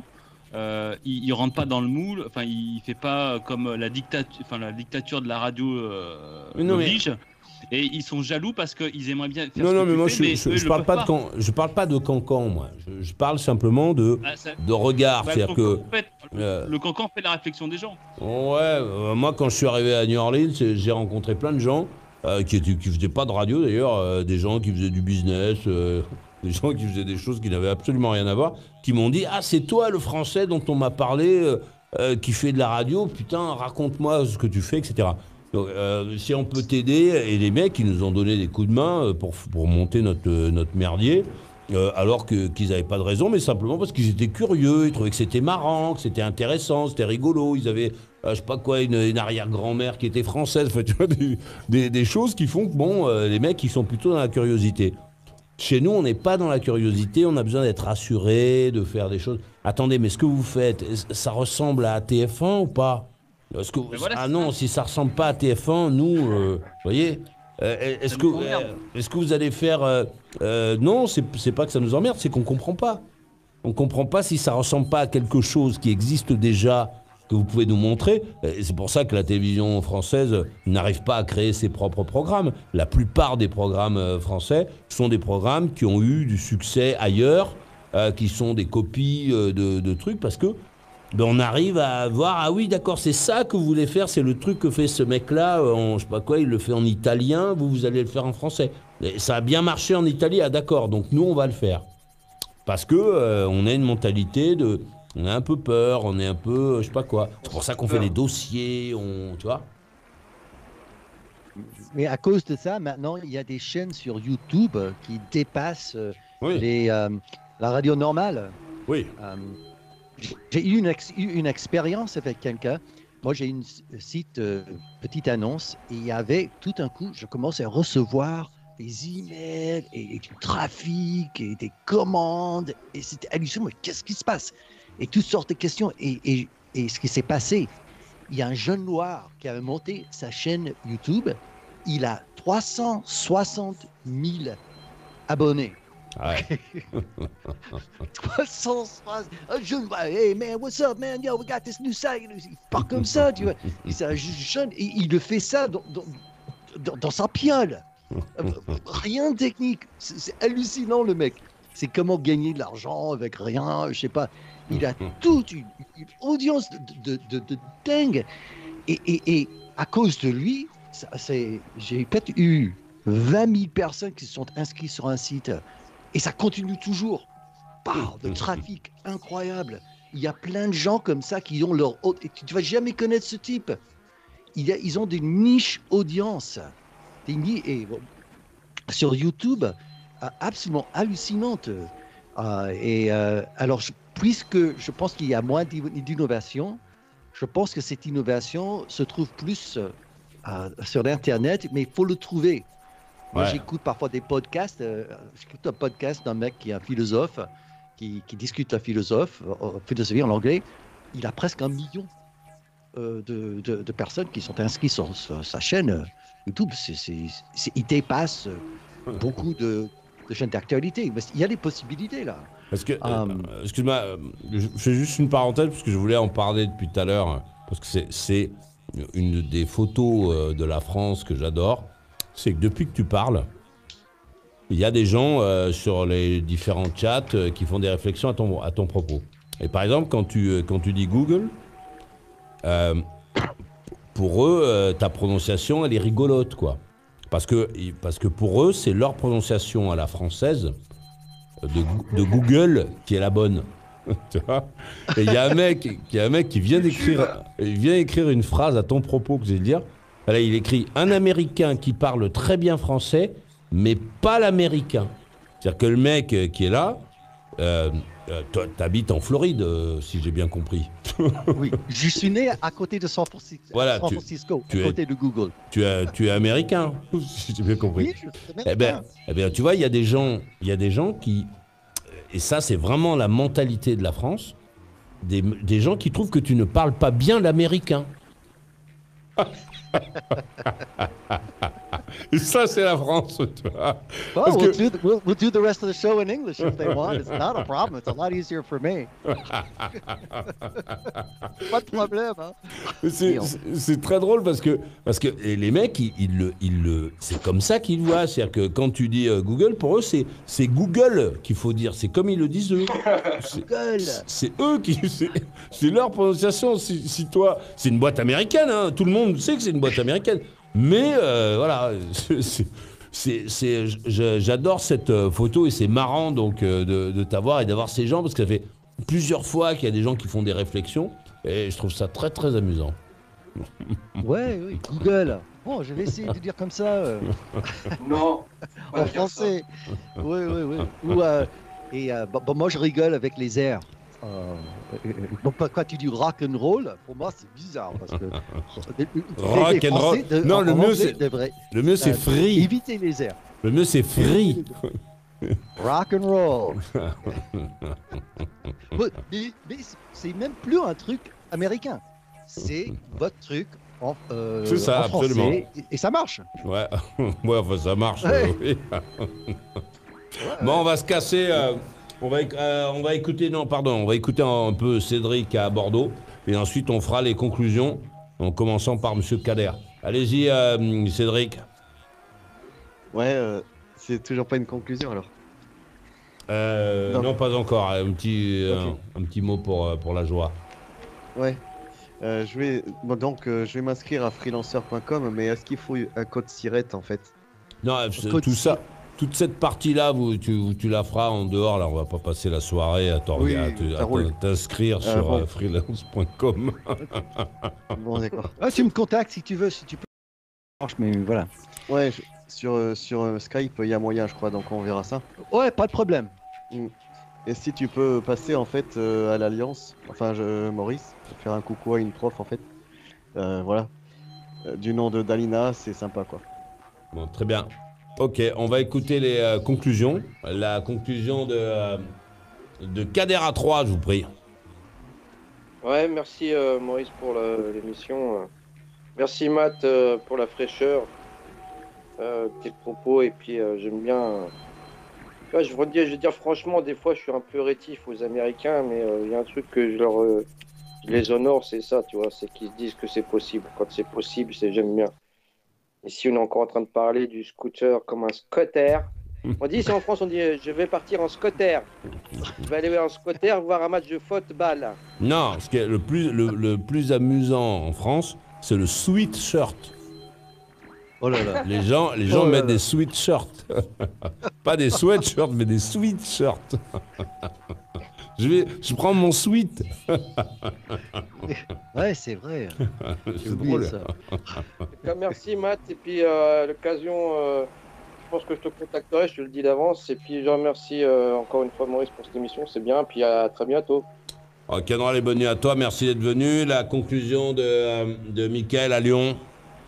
il rentre pas dans le moule, enfin il fait pas comme la dictature de la radio oblige. Et ils sont jaloux parce qu'ils aimeraient bien faire non mais moi je parle pas de cancan moi. Je parle simplement de regard, c'est-à-dire que le cancan fait la réflexion des gens. Ouais, moi quand je suis arrivé à New Orleans, j'ai rencontré plein de gens qui faisaient pas de radio d'ailleurs, des gens qui faisaient du business, des gens qui faisaient des choses qui n'avaient absolument rien à voir, qui m'ont dit ah c'est toi le français dont on m'a parlé, qui fait de la radio, putain raconte-moi ce que tu fais, etc. Donc, si on peut t'aider, et les mecs ils nous ont donné des coups de main pour monter notre merdier, alors qu'ils n'avaient pas de raison, mais simplement parce qu'ils étaient curieux, ils trouvaient que c'était marrant, que c'était intéressant, c'était rigolo, ils avaient je sais pas quoi, une arrière-grand-mère qui était française, enfin, tu vois, des choses qui font que bon, les mecs ils sont plutôt dans la curiosité. Chez nous on n'est pas dans la curiosité, on a besoin d'être rassuré, de faire des choses. Attendez, mais ce que vous faites, ça ressemble à TF1 ou pas? Ah non, si ça ressemble pas à TF1, nous, vous voyez, est-ce que vous allez faire... non, c'est pas que ça nous emmerde, c'est qu'on comprend pas. On comprend pas si ça ressemble pas à quelque chose qui existe déjà, que vous pouvez nous montrer. Et c'est pour ça que la télévision française n'arrive pas à créer ses propres programmes. La plupart des programmes français sont des programmes qui ont eu du succès ailleurs, qui sont des copies de trucs, parce que on arrive à voir, ah oui d'accord, c'est ça que vous voulez faire, c'est le truc que fait ce mec-là, je sais pas quoi, il le fait en italien, vous allez le faire en français. Et ça a bien marché en Italie, ah d'accord, donc nous on va le faire. Parce que on a une mentalité on a un peu peur, on est un peu, je sais pas quoi. C'est pour ça qu'on fait des dossiers, tu vois. Mais à cause de ça, maintenant, il y a des chaînes sur YouTube qui dépassent la radio normale. Oui. J'ai eu une expérience avec quelqu'un. Moi, j'ai une site, petite annonce, et il y avait tout un coup, je commençais à recevoir des emails et du trafic et des commandes, et c'était hallucinant. Mais qu'est-ce qui se passe? Et toutes sortes de questions. Et ce qui s'est passé, il y a un jeune noir qui avait monté sa chaîne YouTube. Il a 360 000 abonnés. Ouais. 300 phrases. Un jeune, hey man, what's up, man? Yo, we got this new site. Il part comme ça, tu vois. Et c'est un jeune, et il le fait ça dans sa piole. Rien de technique. C'est hallucinant, le mec. C'est comment gagner de l'argent avec rien, je sais pas. Il a toute une audience de dingue. Et à cause de lui, j'ai peut-être eu 20 000 personnes qui se sont inscrites sur un site. Et ça continue toujours. De trafic incroyable. Il y a plein de gens comme ça qui ont leur... Et tu vas jamais connaître ce type. Ils ont des niches audiences. Et sur YouTube, absolument hallucinantes. Alors, puisque je pense qu'il y a moins d'innovation, je pense que cette innovation se trouve plus sur Internet, mais il faut le trouver. Moi, j'écoute parfois des podcasts. J'écoute un podcast d'un mec qui est un philosophe, qui discute la philosophie en anglais. Il a presque 1 million de personnes qui sont inscrites sur sa chaîne YouTube. Il dépasse beaucoup de chaînes d'actualité. Il y a des possibilités, là. Parce que, excuse-moi, je fais juste une parenthèse, parce que je voulais en parler depuis tout à l'heure, parce que c'est une des photos de la France que j'adore. C'est que depuis que tu parles, il y a des gens sur les différents chats qui font des réflexions à ton propos. Et par exemple, quand tu dis Google, pour eux, ta prononciation, elle est rigolote, quoi. Parce que pour eux, c'est leur prononciation à la française de Google qui est la bonne. Tu vois. Et il y a un mec qui vient d'écrire une phrase à ton propos que je vais dire. Là, il écrit « Un Américain qui parle très bien français, mais pas l'américain ». C'est-à-dire que le mec qui est là, toi, t'habites en Floride, si j'ai bien compris. Oui, je suis né à côté de San Francisco, voilà, à côté de Google. Tu es américain, si j'ai bien compris. Oui, je suis américain. Eh bien, tu vois, il y a des gens qui... Et ça, c'est vraiment la mentalité de la France. Des gens qui trouvent que tu ne parles pas bien l'américain. Et ça, c'est la France, tu vois. Well, we'll do the rest of the show in English if they want. It's not a problem. It's a lot easier for me. Pas de problème. Hein. C'est très drôle parce que les mecs, c'est comme ça qu'ils voient. C'est-à-dire que quand tu dis Google, pour eux, c'est Google qu'il faut dire. C'est comme ils le disent eux. C'est eux qui... C'est leur prononciation. Si toi... C'est une boîte américaine, hein. Tout le monde sait que c'est une boîte américaine. Mais voilà, j'adore cette photo et c'est marrant donc de t'avoir et d'avoir ces gens parce que ça fait plusieurs fois qu'il y a des gens qui font des réflexions et je trouve ça très très amusant. Oui, Google. Bon, je vais essayer de dire comme ça. Non. En français. Oui. Moi, je rigole avec les airs. Donc quand tu dis rock and roll, pour moi c'est bizarre parce que rock and roll. Non, le mieux c'est free. Éviter les airs. Le mieux c'est free. Rock and roll. mais c'est même plus un truc américain. C'est votre truc c'est ça, en français, absolument. Et ça marche. Ouais, enfin, ça marche. Ouais. Oui. Bon, on va se casser. On va écouter un peu Cédric à Bordeaux et ensuite on fera les conclusions en commençant par Monsieur Kader. Allez-y Cédric. Ouais, c'est toujours pas une conclusion alors. Non, pas encore. Un petit mot pour la joie. Ouais. Je vais m'inscrire à freelancer.com, mais est-ce qu'il faut un code SIRET en fait? Non, tout ça. Toute cette partie-là, tu la feras en dehors. Là, on va pas passer la soirée à t'inscrire sur freelance.com. Bon, d'accord. Tu me contactes si tu veux, si tu peux. Mais voilà. Ouais, sur Skype, il y a moyen, je crois, donc on verra ça. Ouais, pas de problème. Et si tu peux passer en fait à l'Alliance, enfin Maurice, faire un coucou à une prof en fait. Voilà. Du nom de Dalina, c'est sympa quoi. Bon, très bien. Ok, on va écouter les conclusions. La conclusion de Kader à 3, je vous prie. Ouais, merci Maurice pour l'émission. Merci Matt pour la fraîcheur, tes propos. Et puis j'aime bien vois, je veux dire franchement, des fois, je suis un peu rétif aux Américains, mais il y a un truc que je les honore, c'est ça, tu vois, c'est qu'ils se disent que c'est possible. Quand c'est possible, j'aime bien. Ici, on est encore en train de parler du scooter comme un scotter. On dit, ici en France, on dit, je vais partir en scotter. Je vais aller en scotter voir un match de football. Non, ce qui est le plus amusant en France, c'est le sweatshirt. Oh là là. Les gens Oh là mettent là. des sweatshirts. Pas des sweatshirts, mais des sweatshirts. Je prends mon sweat. Ouais, c'est vrai. J'ai C'est oublié drôle. ça. Merci, Matt. Et puis, à l'occasion, je pense que je te contacterai, je te le dis d'avance. Et puis, je remercie encore une fois Maurice pour cette émission. C'est bien. Puis, à très bientôt. Ok, les bonnes nuits à toi. Merci d'être venu. La conclusion de Mickaël à Lyon.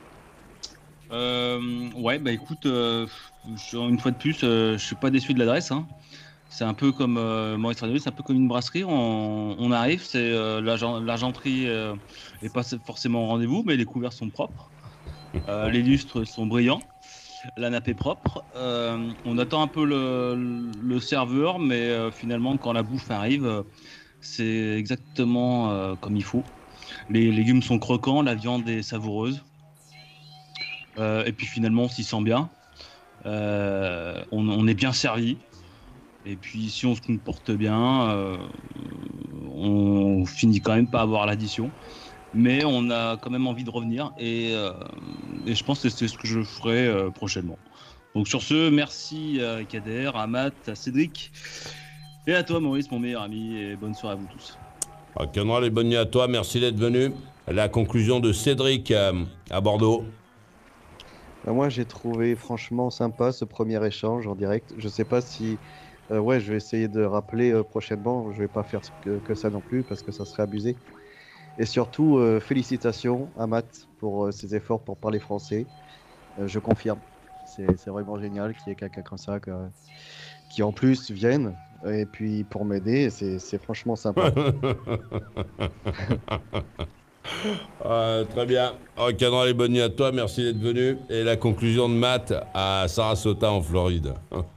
Ouais, bah écoute, une fois de plus, je suis pas déçu de l'adresse. Hein. C'est un peu comme Maurice Radiolis, c'est un peu comme une brasserie. On arrive, c'est l'argenterie n'est pas forcément au rendez-vous, mais les couverts sont propres, les lustres sont brillants, la nappe est propre. On attend un peu le serveur, mais finalement, quand la bouffe arrive, c'est exactement comme il faut. Les légumes sont croquants, la viande est savoureuse. Et puis finalement, on s'y sent bien. On est bien servi. Et puis si on se comporte bien, on finit quand même par avoir l'addition. Mais on a quand même envie de revenir. Et je pense que c'est ce que je ferai prochainement. Donc sur ce, merci à Kader, à Matt, à Cédric. Et à toi Maurice, mon meilleur ami. Et bonne soirée à vous tous. Ok, les bonnes nuits à toi. Merci d'être venu. La conclusion de Cédric à Bordeaux. Moi, j'ai trouvé franchement sympa ce premier échange en direct. Je sais pas si... ouais, je vais essayer de rappeler prochainement. Je vais pas faire que ça non plus parce que ça serait abusé. Et surtout, félicitations à Matt pour ses efforts pour parler français. Je confirme. C'est vraiment génial qu'il y ait quelqu'un comme ça qui en plus vienne. Et puis pour m'aider, c'est franchement sympa. Très bien. Ok, les bonnes nuits à toi. Merci d'être venu. Et la conclusion de Matt à Sarasota en Floride.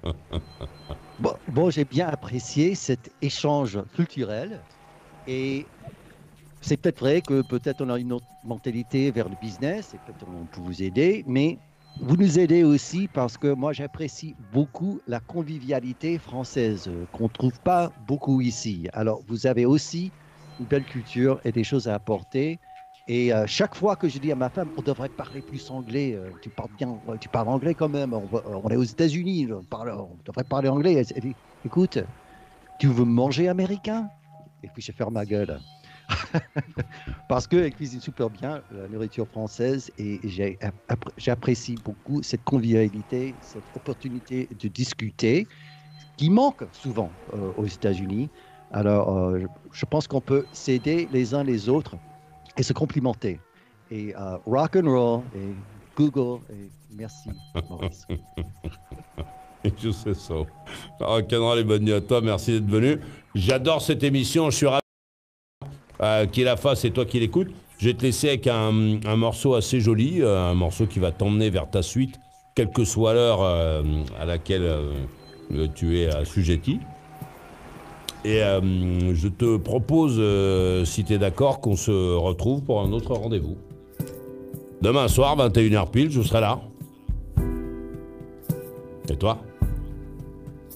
Bon, j'ai bien apprécié cet échange culturel et c'est peut-être vrai que peut-être on a une autre mentalité vers le business et peut-être on peut vous aider, mais vous nous aidez aussi parce que moi j'apprécie beaucoup la convivialité française qu'on ne trouve pas beaucoup ici. Alors vous avez aussi une belle culture et des choses à apporter. Et chaque fois que je dis à ma femme, on devrait parler plus anglais, tu parles anglais quand même, on est aux États-Unis, on devrait parler anglais. Elle dit, écoute, tu veux manger américain? Et puis je ferme ma gueule. Parce qu'elle cuisine super bien la nourriture française et j'apprécie beaucoup cette convivialité, cette opportunité de discuter qui manque souvent aux États-Unis. Alors, je pense qu'on peut s'aider les uns les autres et se complimenter. Et rock and roll et Google et merci Maurice. Je sais ça. Ok, les bonnes nuits à toi. Merci d'être venu. J'adore cette émission. Je suis ravi qu'il la fasse et toi qui l'écoutes. Je vais te laisser avec un morceau assez joli, un morceau qui va t'emmener vers ta suite, quelle que soit l'heure à laquelle tu es assujetti. Et je te propose, si tu es d'accord, qu'on se retrouve pour un autre rendez-vous. Demain soir, 21h pile, je serai là. Et toi ?